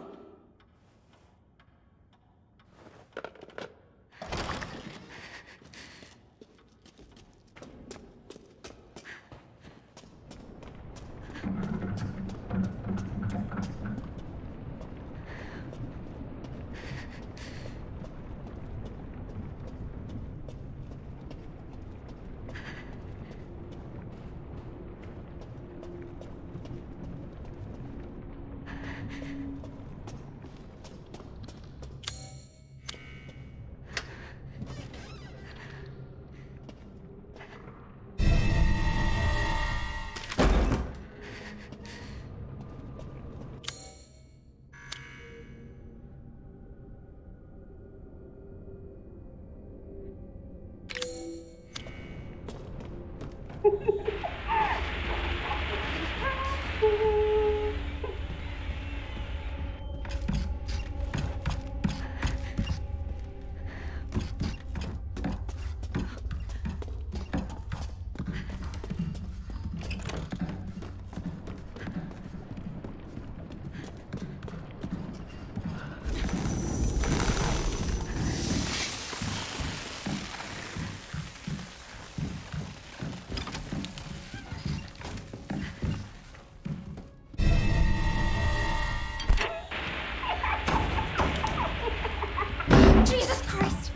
Jesus Christ!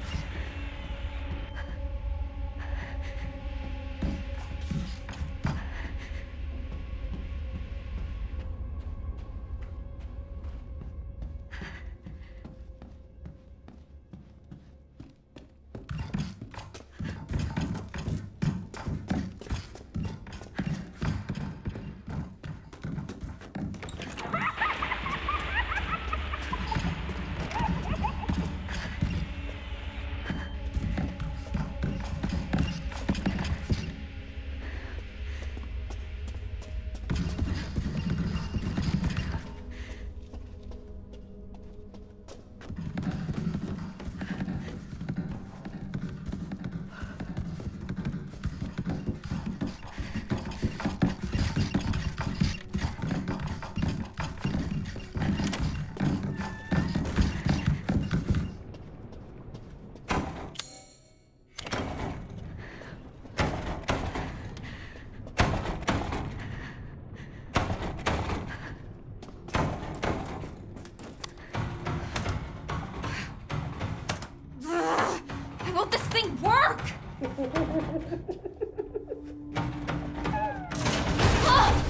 Won't this thing work? Oh!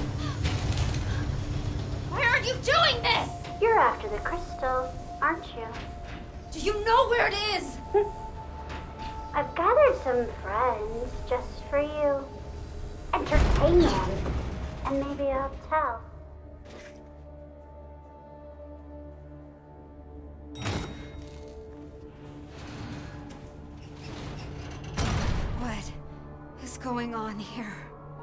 Why are you doing this? You're after the crystal, aren't you? Do you know where it is? I've gathered some friends just for you. Entertain them, and maybe I'll tell. What is going on here?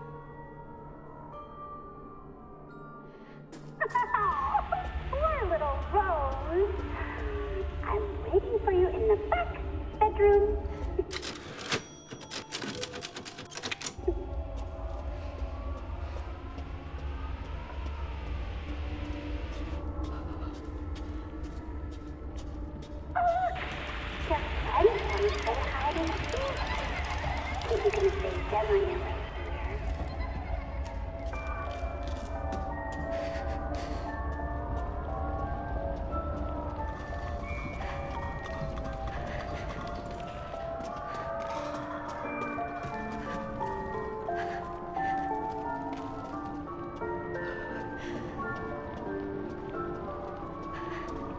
Poor little Rose. I'm waiting for you in the back bedroom. Your friends can stay hiding too. Think you can save them on your way here.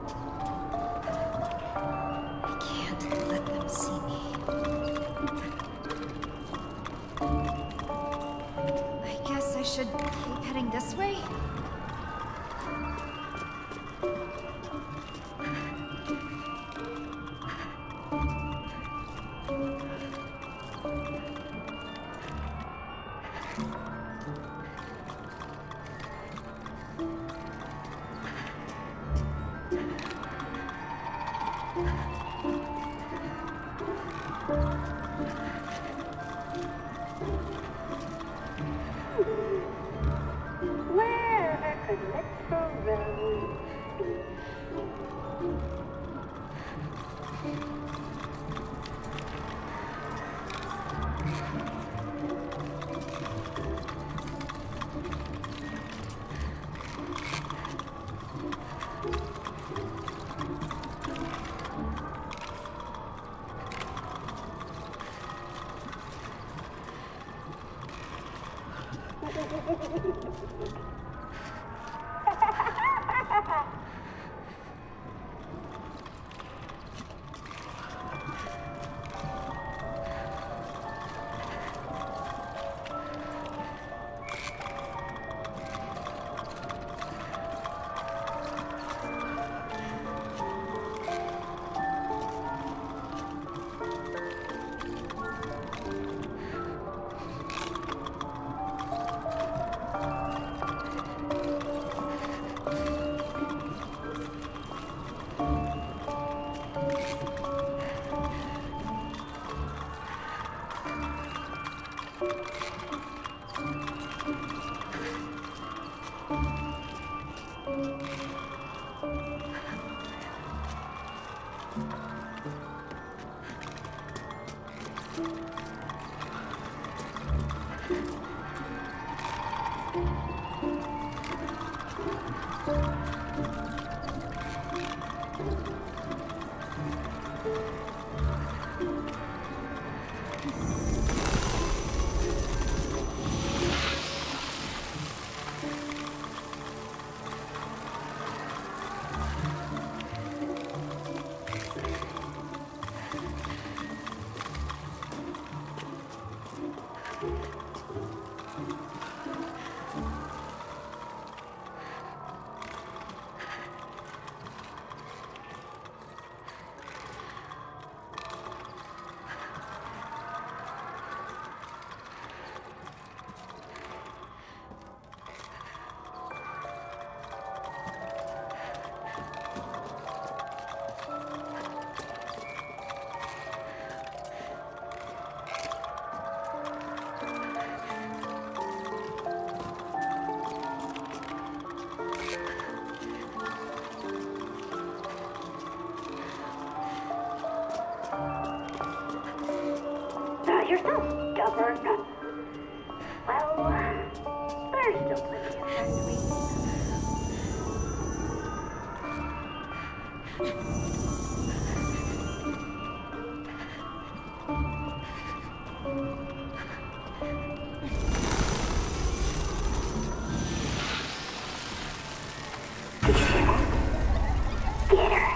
I can't let them see me. heading this way? You're so stubborn. Well, there's still plenty of time to wait. Get her.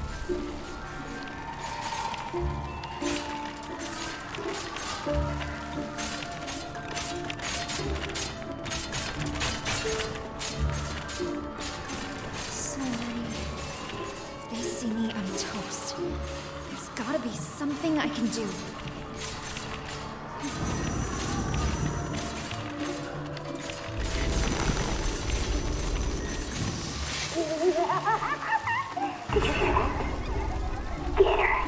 So many. If they see me, I'm toast. There's gotta be something I can do. Did you hear that? Get her.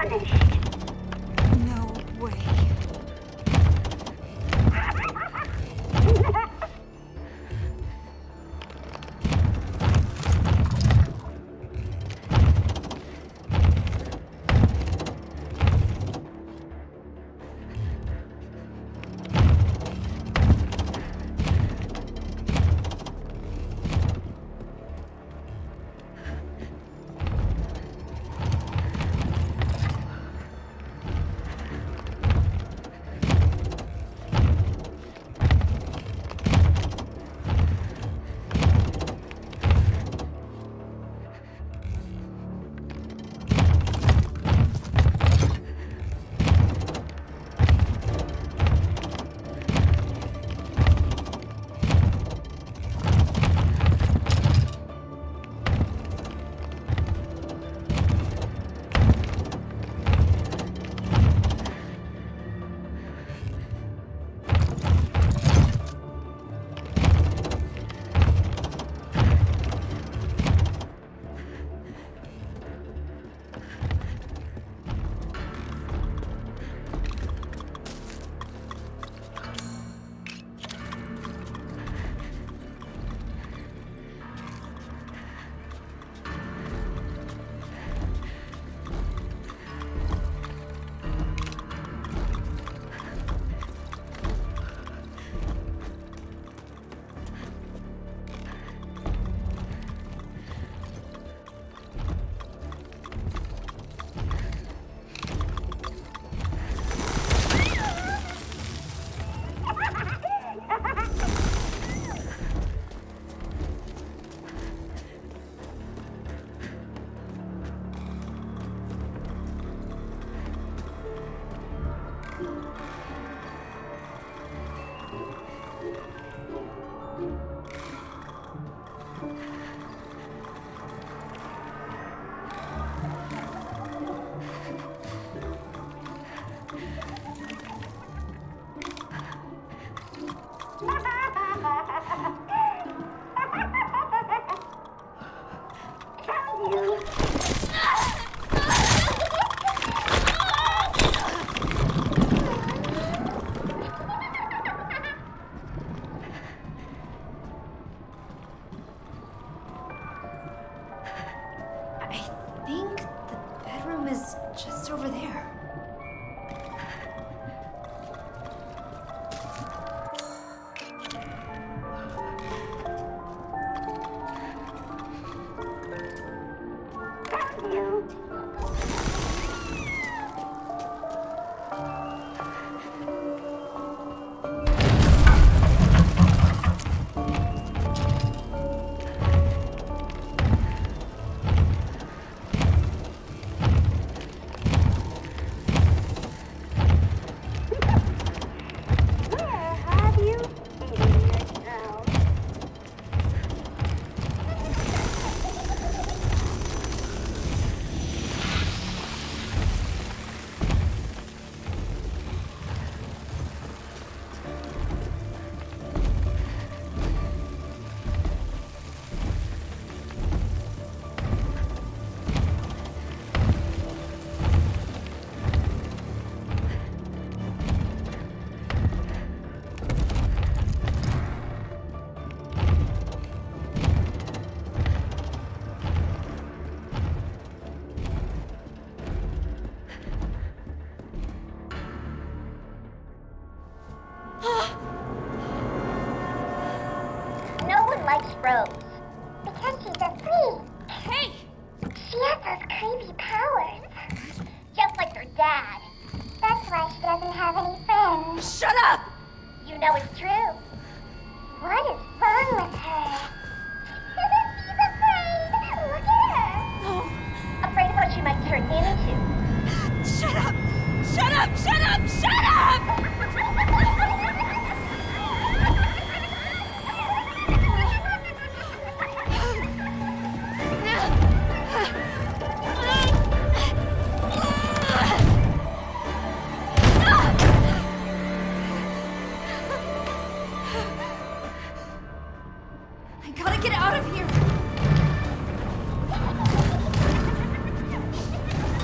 punished. No way. Rose. Because she's a freak. Hey! She has those crazy powers. Just like her dad. That's why she doesn't have any friends. Shut up! You know it's true. What is wrong with her? She's afraid. Look at her. Oh. Afraid of what she might turn into. Shut up! Shut up! Shut up! Shut up! I gotta get out of here!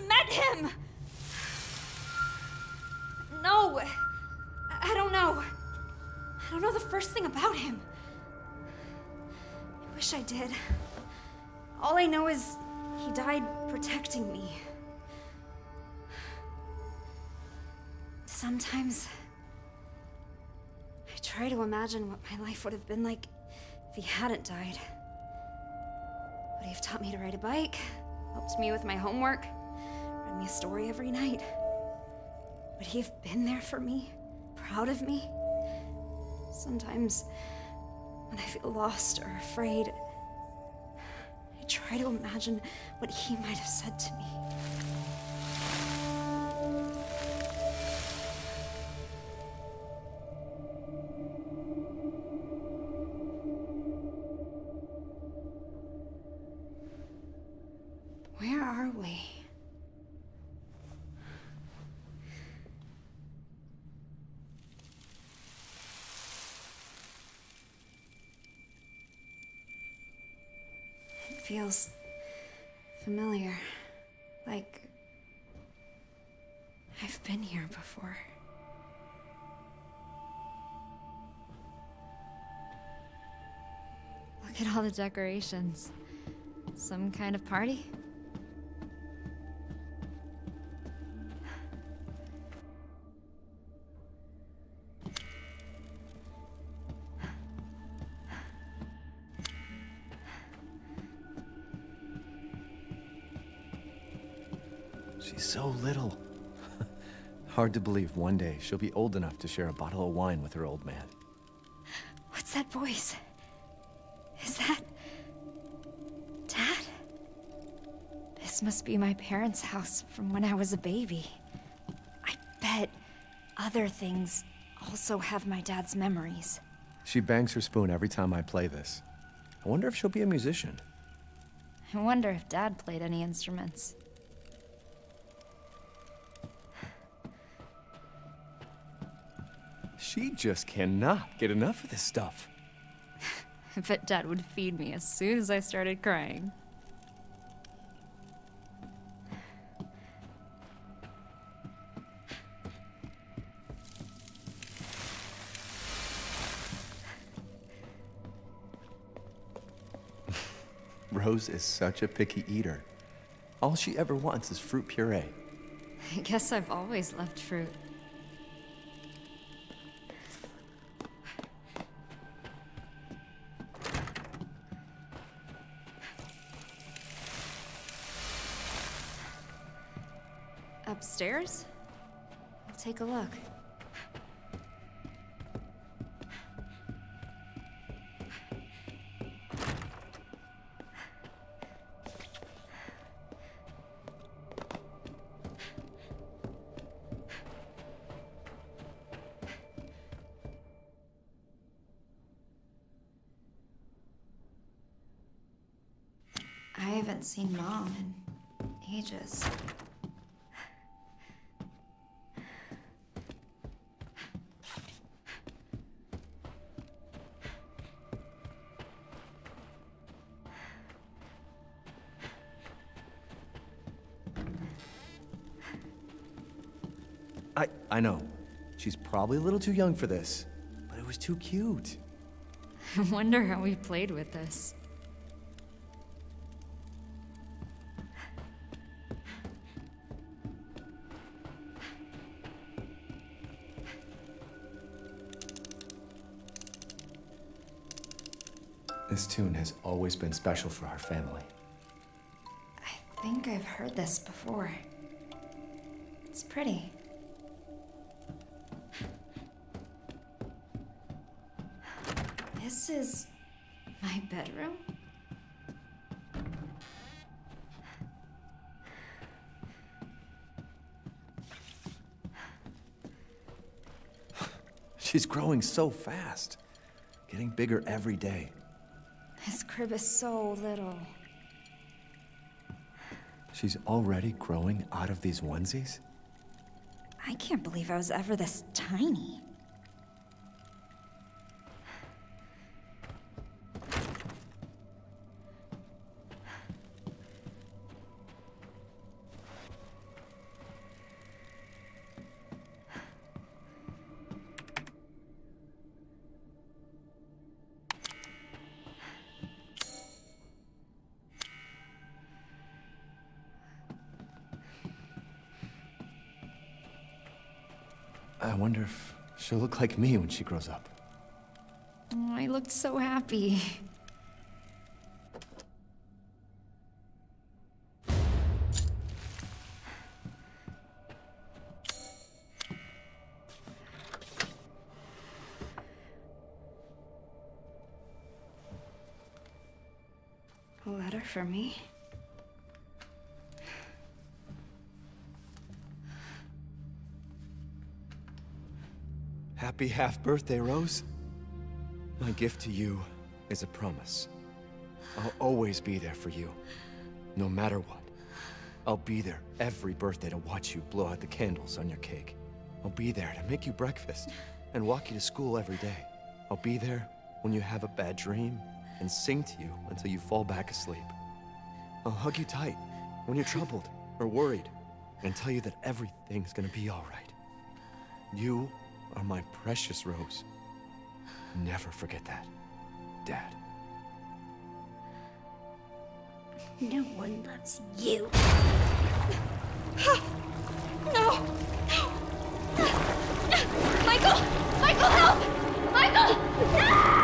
met him! No! I don't know. I don't know the first thing about him. I wish I did. All I know is he died protecting me. Sometimes I try to imagine what my life would have been like if he hadn't died. Would he have taught me to ride a bike? Helped me with my homework? Read me a story every night? Would he have been there for me? Proud of me? Sometimes, when I feel lost or afraid, I try to imagine what he might have said to me. Where are we? It feels familiar, like I've been here before. Look at all the decorations. Some kind of party? She's so little. Hard to believe one day she'll be old enough to share a bottle of wine with her old man. What's that voice? Is that... Dad? This must be my parents' house from when I was a baby. I bet other things also have my dad's memories. She bangs her spoon every time I play this. I wonder if she'll be a musician. I wonder if Dad played any instruments. She just cannot get enough of this stuff. I bet Dad would feed me as soon as I started crying. Rose is such a picky eater. All she ever wants is fruit puree. I guess I've always loved fruit. Upstairs? I'll take a look. I haven't seen Mom in ages. I, I know. She's probably a little too young for this, but it was too cute. I wonder how we played with this. This tune has always been special for our family. I think I've heard this before. It's pretty. This is my bedroom? She's growing so fast, getting bigger every day. This crib is so little. She's already growing out of these onesies? I can't believe I was ever this tiny. I wonder if she'll look like me when she grows up. Oh, I looked so happy. A letter for me? Happy half-birthday, Rose. My gift to you is a promise. I'll always be there for you, no matter what. I'll be there every birthday to watch you blow out the candles on your cake. I'll be there to make you breakfast and walk you to school every day. I'll be there when you have a bad dream and sing to you until you fall back asleep. I'll hug you tight when you're troubled or worried and tell you that everything's gonna be all right. You are my precious Rose. Never forget that, Dad. No one loves you. No! Michael! Michael, help! Michael! No!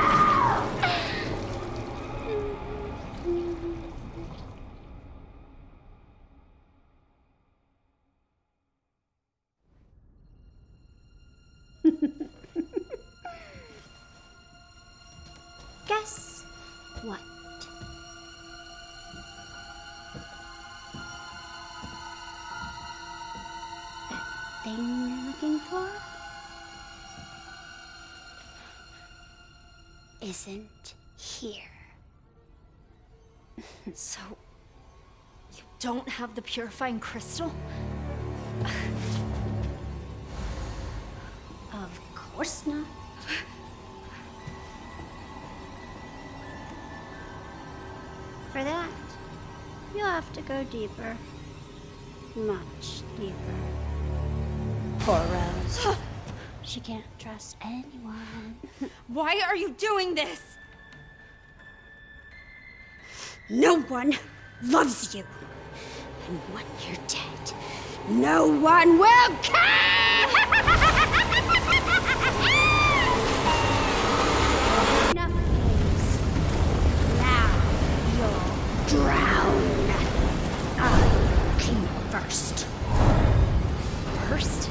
Guess what? That thing you're looking for isn't here. So, you don't have the purifying crystal? Of course not. For that, you'll have to go deeper. Much deeper. Poor Rose. She can't trust anyone. Why are you doing this? No one loves you. And when you're dead, no one will care! Enough games. Now you'll drown. I came first. First?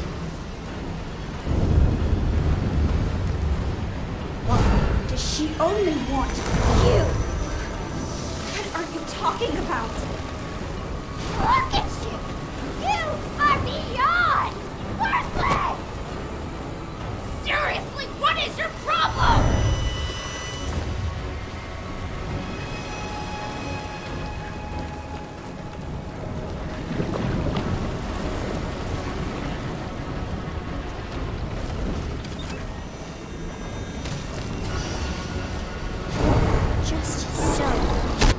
Why does she only want you? What are you talking about? Look at you! You are beyond worthless! Seriously, what is your problem? Just so.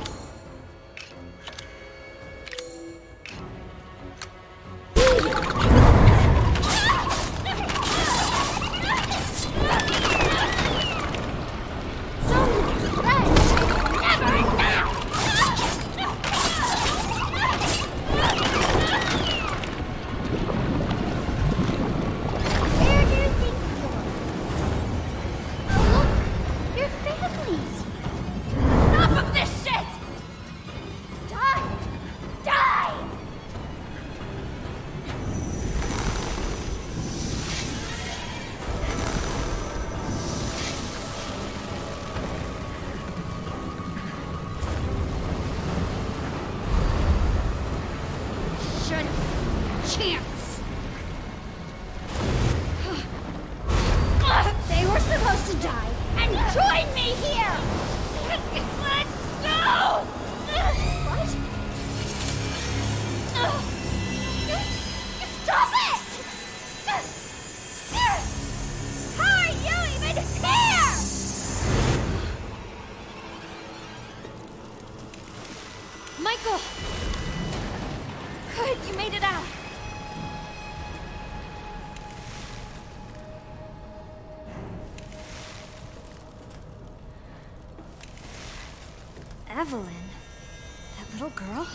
Chance. They were supposed to die and join me here. Let's go. What? Stop it! How are you even here? Michael! Good, you made it out. Evelyn? That little girl?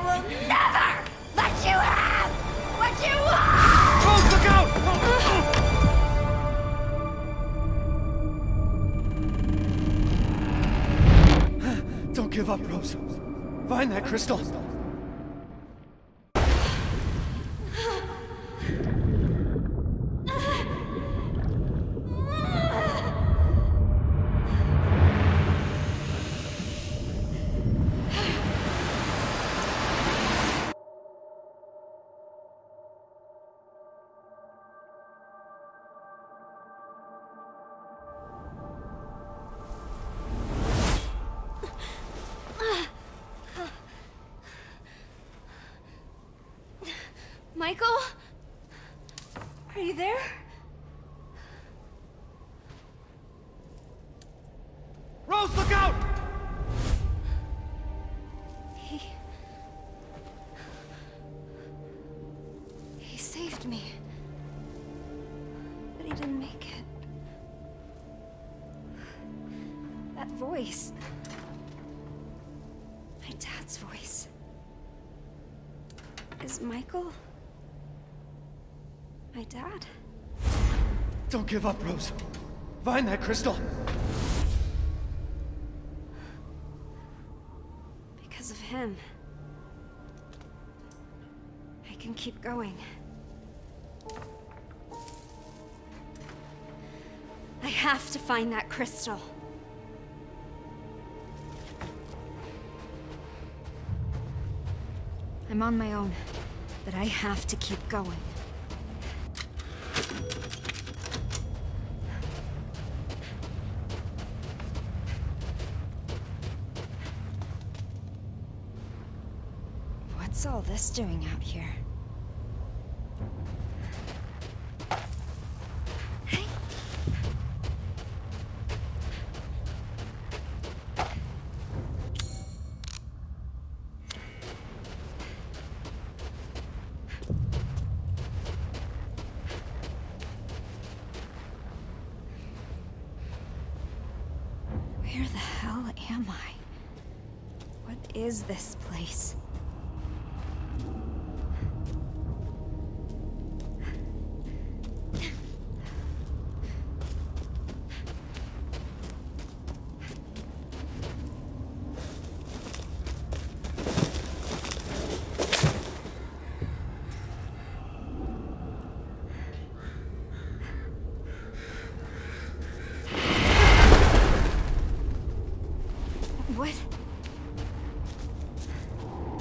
will never let you have what you want! Rose, look out! Don't give up, Rose. Find that crystal. Michael? Are you there? Rose, look out! He... He saved me. But he didn't make it. That voice... My dad's voice. Is Michael... my dad? Don't give up, Rose. Find that crystal. Because of him, I can keep going. I have to find that crystal. I'm on my own, but I have to keep going. What's all this doing out here? Hey. Where the hell am I? What is this place? What?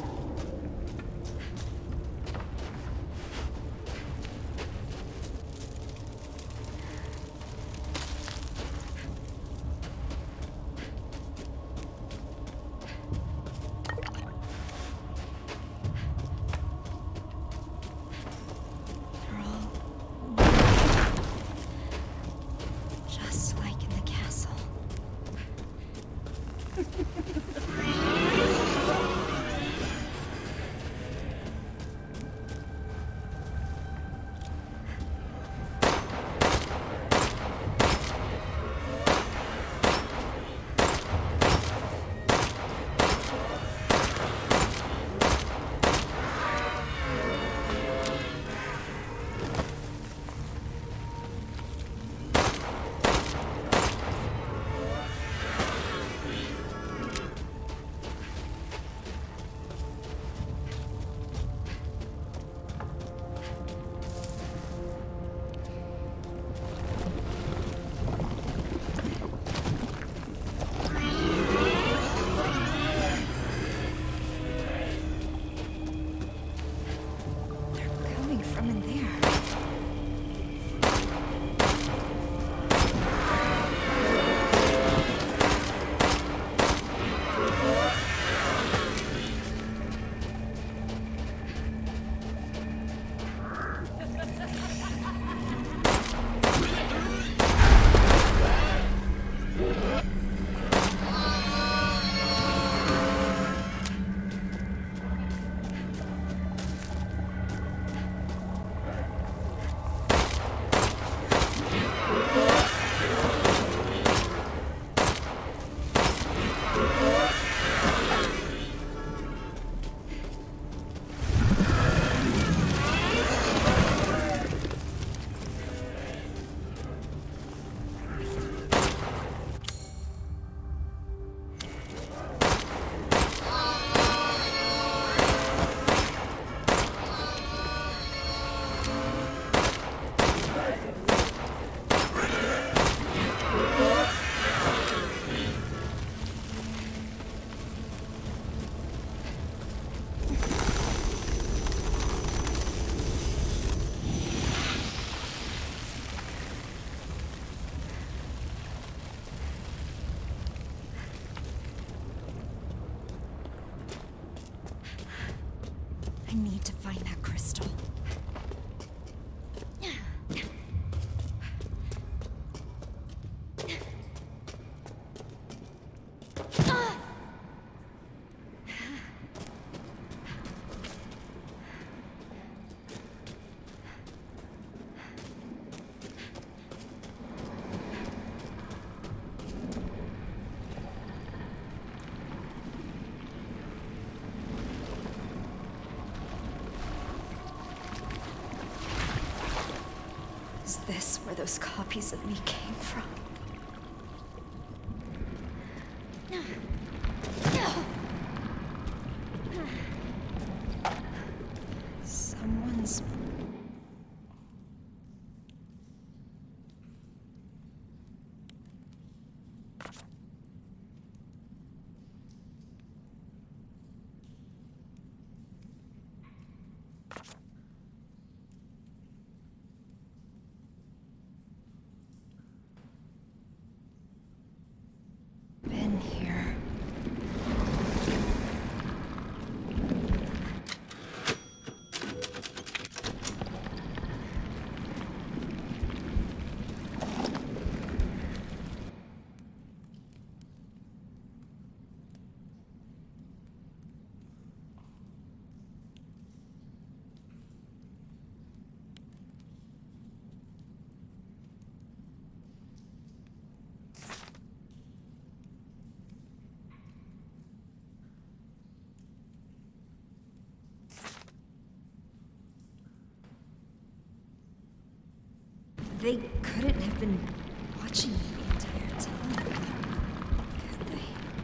need to find that crystal. Is this where those copies of me came from? Someone's... been here. They couldn't have been watching me the entire time, could they?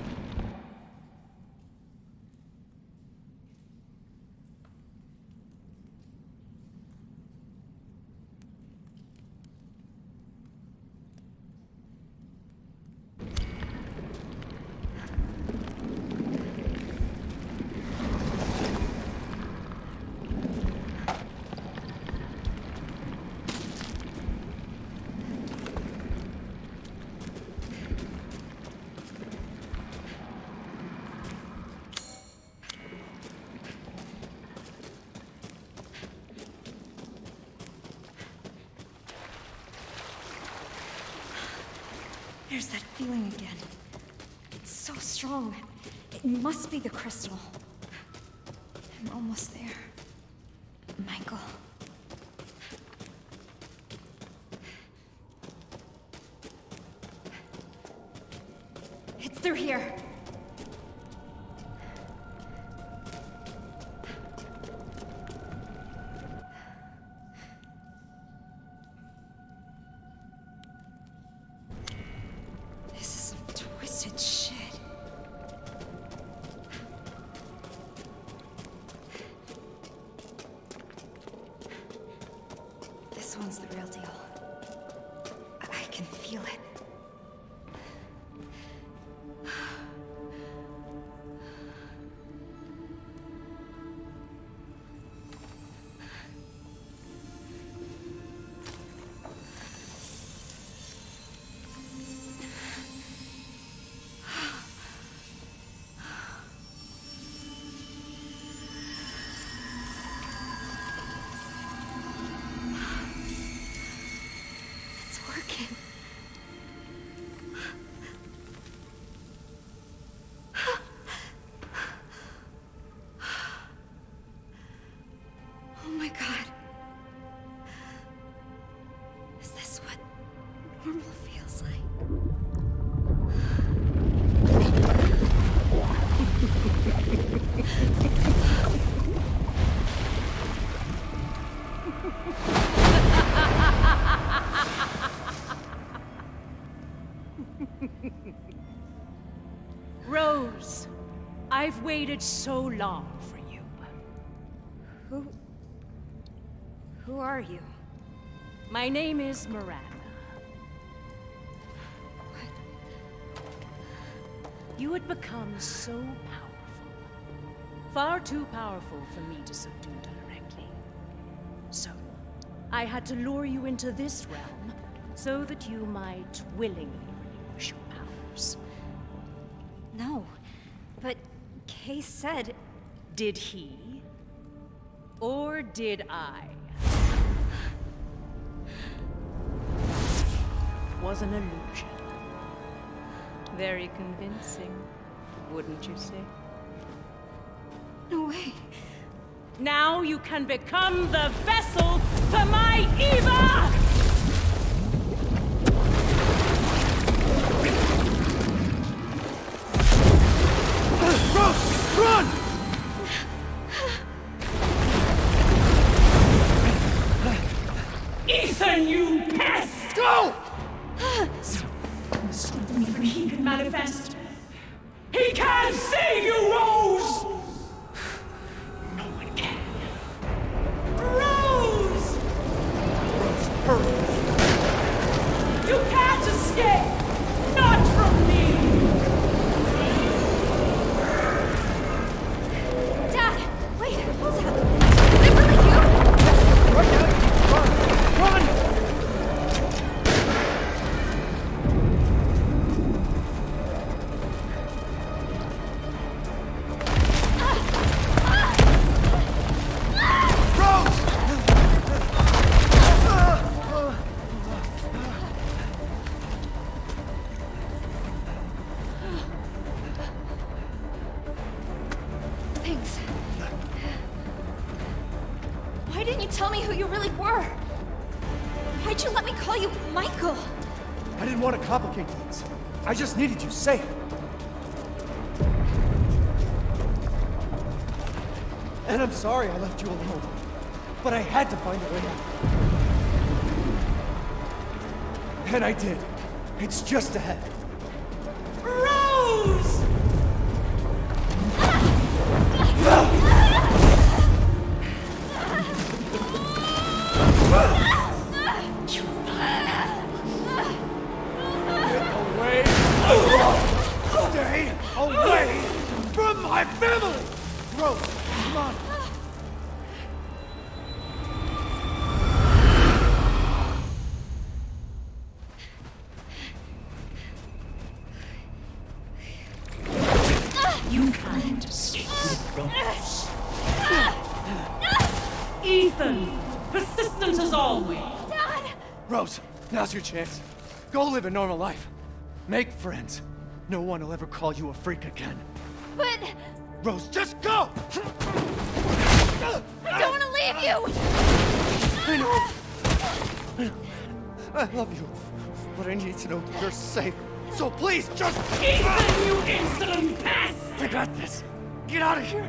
There's that feeling again. It's so strong. It must be the crystal. I'm almost there. Michael. It's through here. This one's the real deal. I can feel it. Oh my god. Is this what normal feels like? Rose, I've waited so long for you. Who... Who are you? My name is Miranda. What? You had become so powerful. Far too powerful for me to subdue directly. So, I had to lure you into this realm so that you might willingly relinquish your powers. No, but Kay said... Did he? Or did I? Was an illusion. Very convincing, wouldn't you say? No way. Now you can become the vessel for my Eva! Rose, run! Ethan, you pest! Go! Something even he can manifest. He can't save you, Rose! No one can. Rose! Rose, hurry! You can't escape! Not from me! Dad! Wait, what's happening? Is it really you? Right now, run! Run! Thanks. Why didn't you tell me who you really were? Why'd you let me call you Michael? I didn't want to complicate things. I just needed you safe. And I'm sorry I left you alone. But I had to find a way out. And I did. It's just ahead. Rose! Away! Stay away from my family! Rose, come on! You can't escape Rose. Ethan! Persistent as always! Dad! Rose, now's your chance. Go live a normal life. Make friends. No one will ever call you a freak again. But Rose, just go! I don't want to leave you! I know. I love you. But I need to know that you're safe. So please, just... Ethan, you insolent pest! I got this. Get out of here.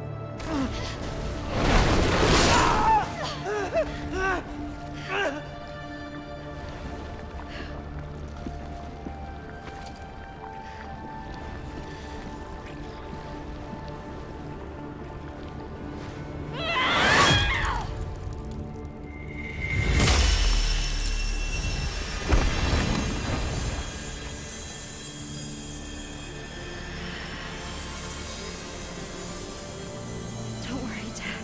Don't worry, Dad.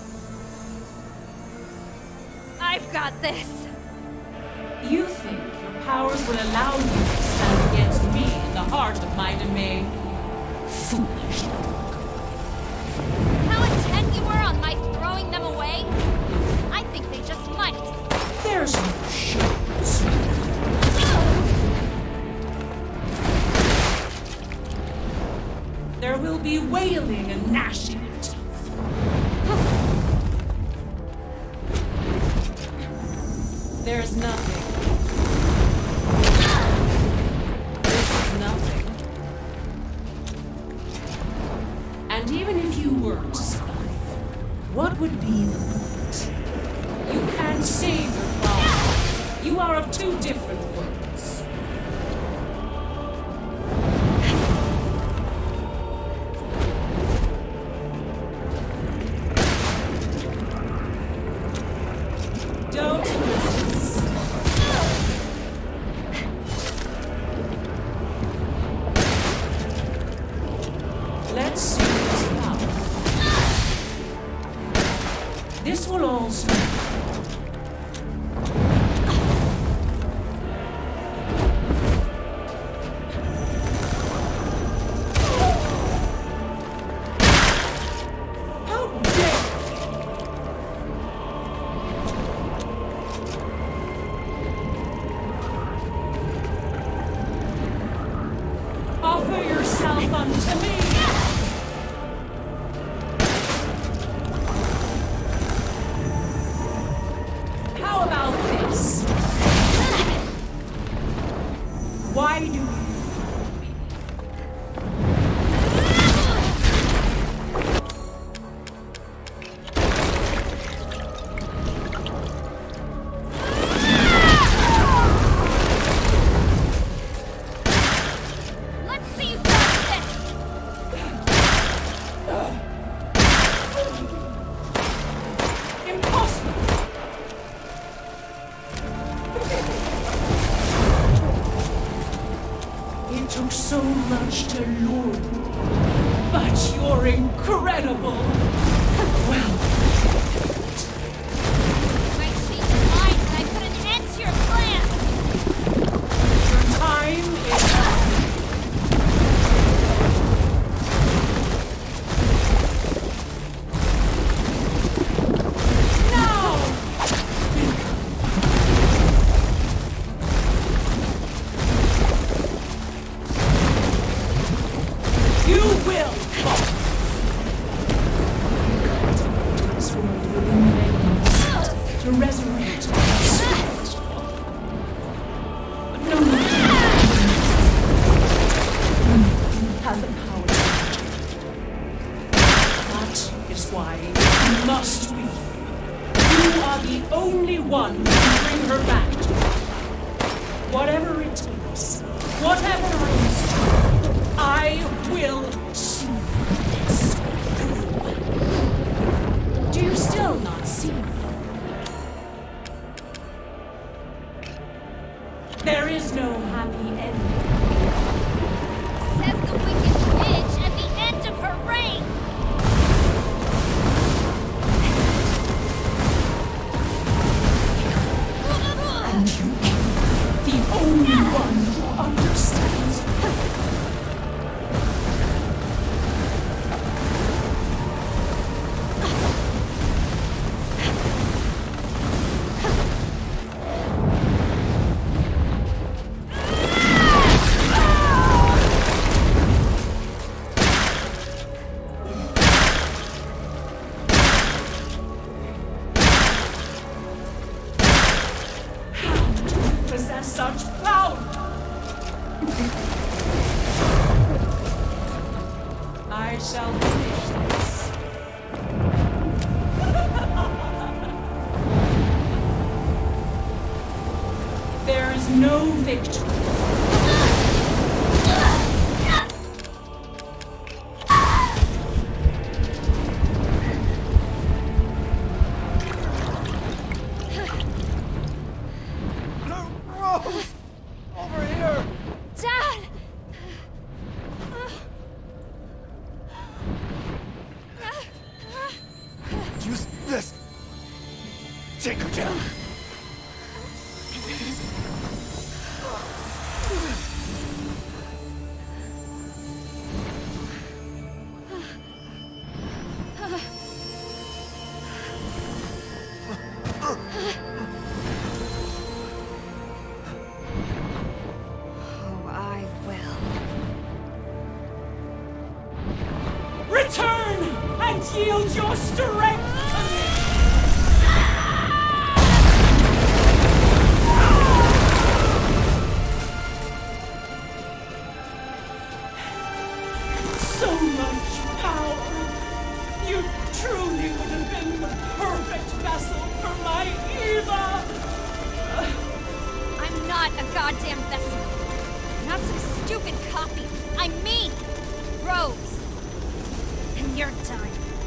I've got this. You think your powers will allow you to stand against me in the heart of my domain? Foolish. How intent you were on my throwing them away? I think they just might. There's no chance. There will be wailing and gnashing of teeth. There's nothing. There's nothing. And even if you were to survive, what would be the point? You can't save your father. You are of two different worlds. Don't resist. Let's see this power. This will also. How dare you! must be. You are the only one who can bring her back to me. Whatever it takes, whatever I must do, I will see this through. Do you still not see me? There is no happy ending. Says the wicked witch at the end of her reign. And you, the only one who understands. Possess such power! I shall finish this. There is no victory. Over here! Dad! Use this! Take her down! Oh, I will. Return and yield your strength to me! So much power! You truly would have been the perfect vessel for my Eva! I'm not a goddamn vessel. I'm not some stupid copy. I'm me, Rose. And you're done.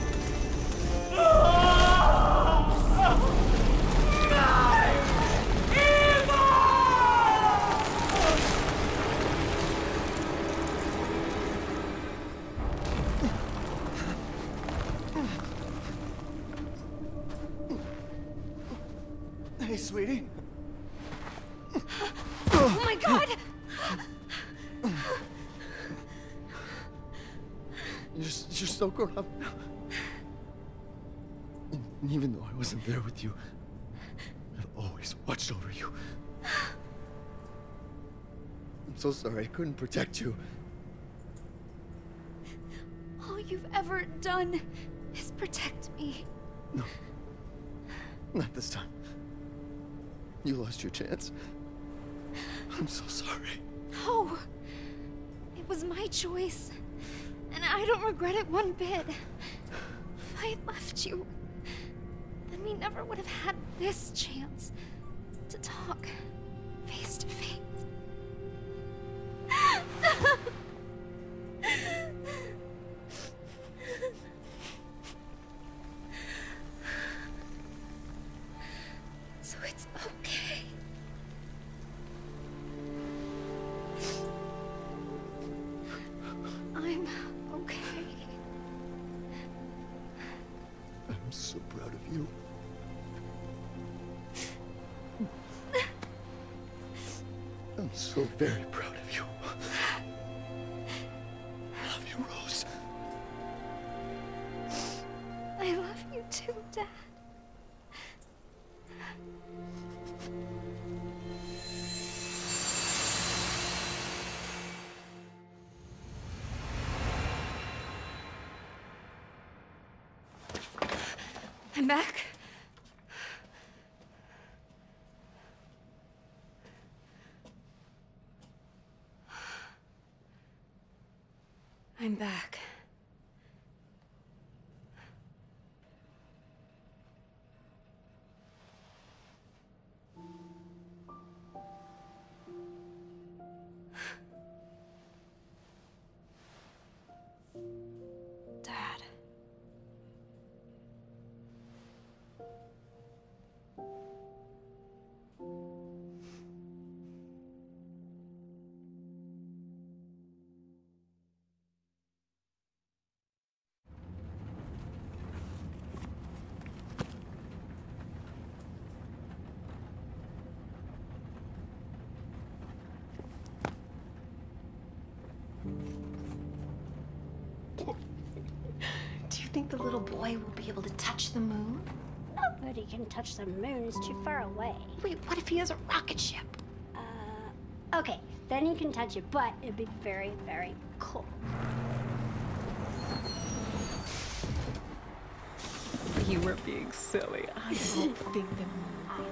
Hey, sweetie. Oh my god! You're, s- you're so grown up now. And even though I wasn't there with you, I've always watched over you. I'm so sorry I couldn't protect you. All you've ever done is protect me. No. Not this time. You lost your chance. I'm so sorry. No. It was my choice. And I don't regret it one bit. If I had left you, then we never would have had this chance to talk face to face. So it's okay. I'm okay. I'm so proud of you. I'm so very proud of you. I love you, Rose. I love you too, Dad. I'm back. I'm back. think the little boy will be able to touch the moon? Nobody can touch the moon, it's too far away. Wait, what if he has a rocket ship? Uh, okay, then he can touch it, but it'd be very, very cold. You were being silly. I don't think the moon.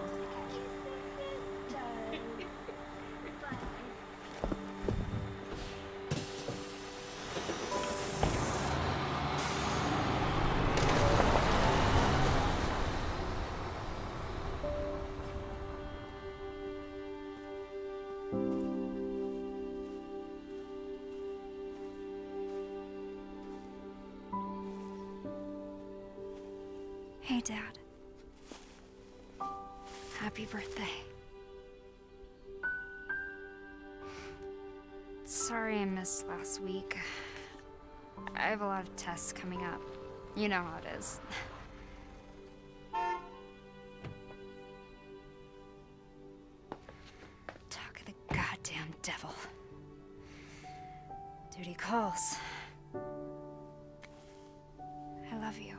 Hey, Dad. Happy birthday. Sorry I missed last week. I have a lot of tests coming up. You know how it is. Talk of the goddamn devil. Duty calls. I love you.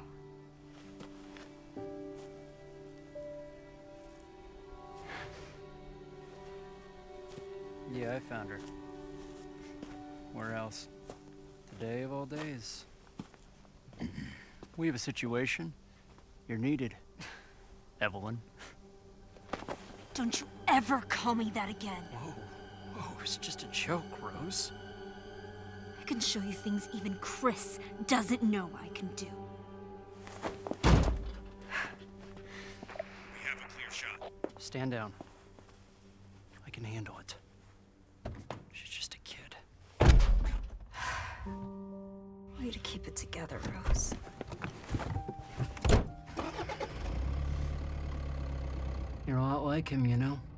Yeah, I found her. Where else? Today of all days. We have a situation. You're needed, Evelyn. Don't you ever call me that again. Whoa, whoa, it's just a joke, Rose. I can show you things even Chris doesn't know I can do. We have a clear shot. Stand down. I can handle it. She's just a kid. Way to keep it together, Rose. You're a lot like him, you know?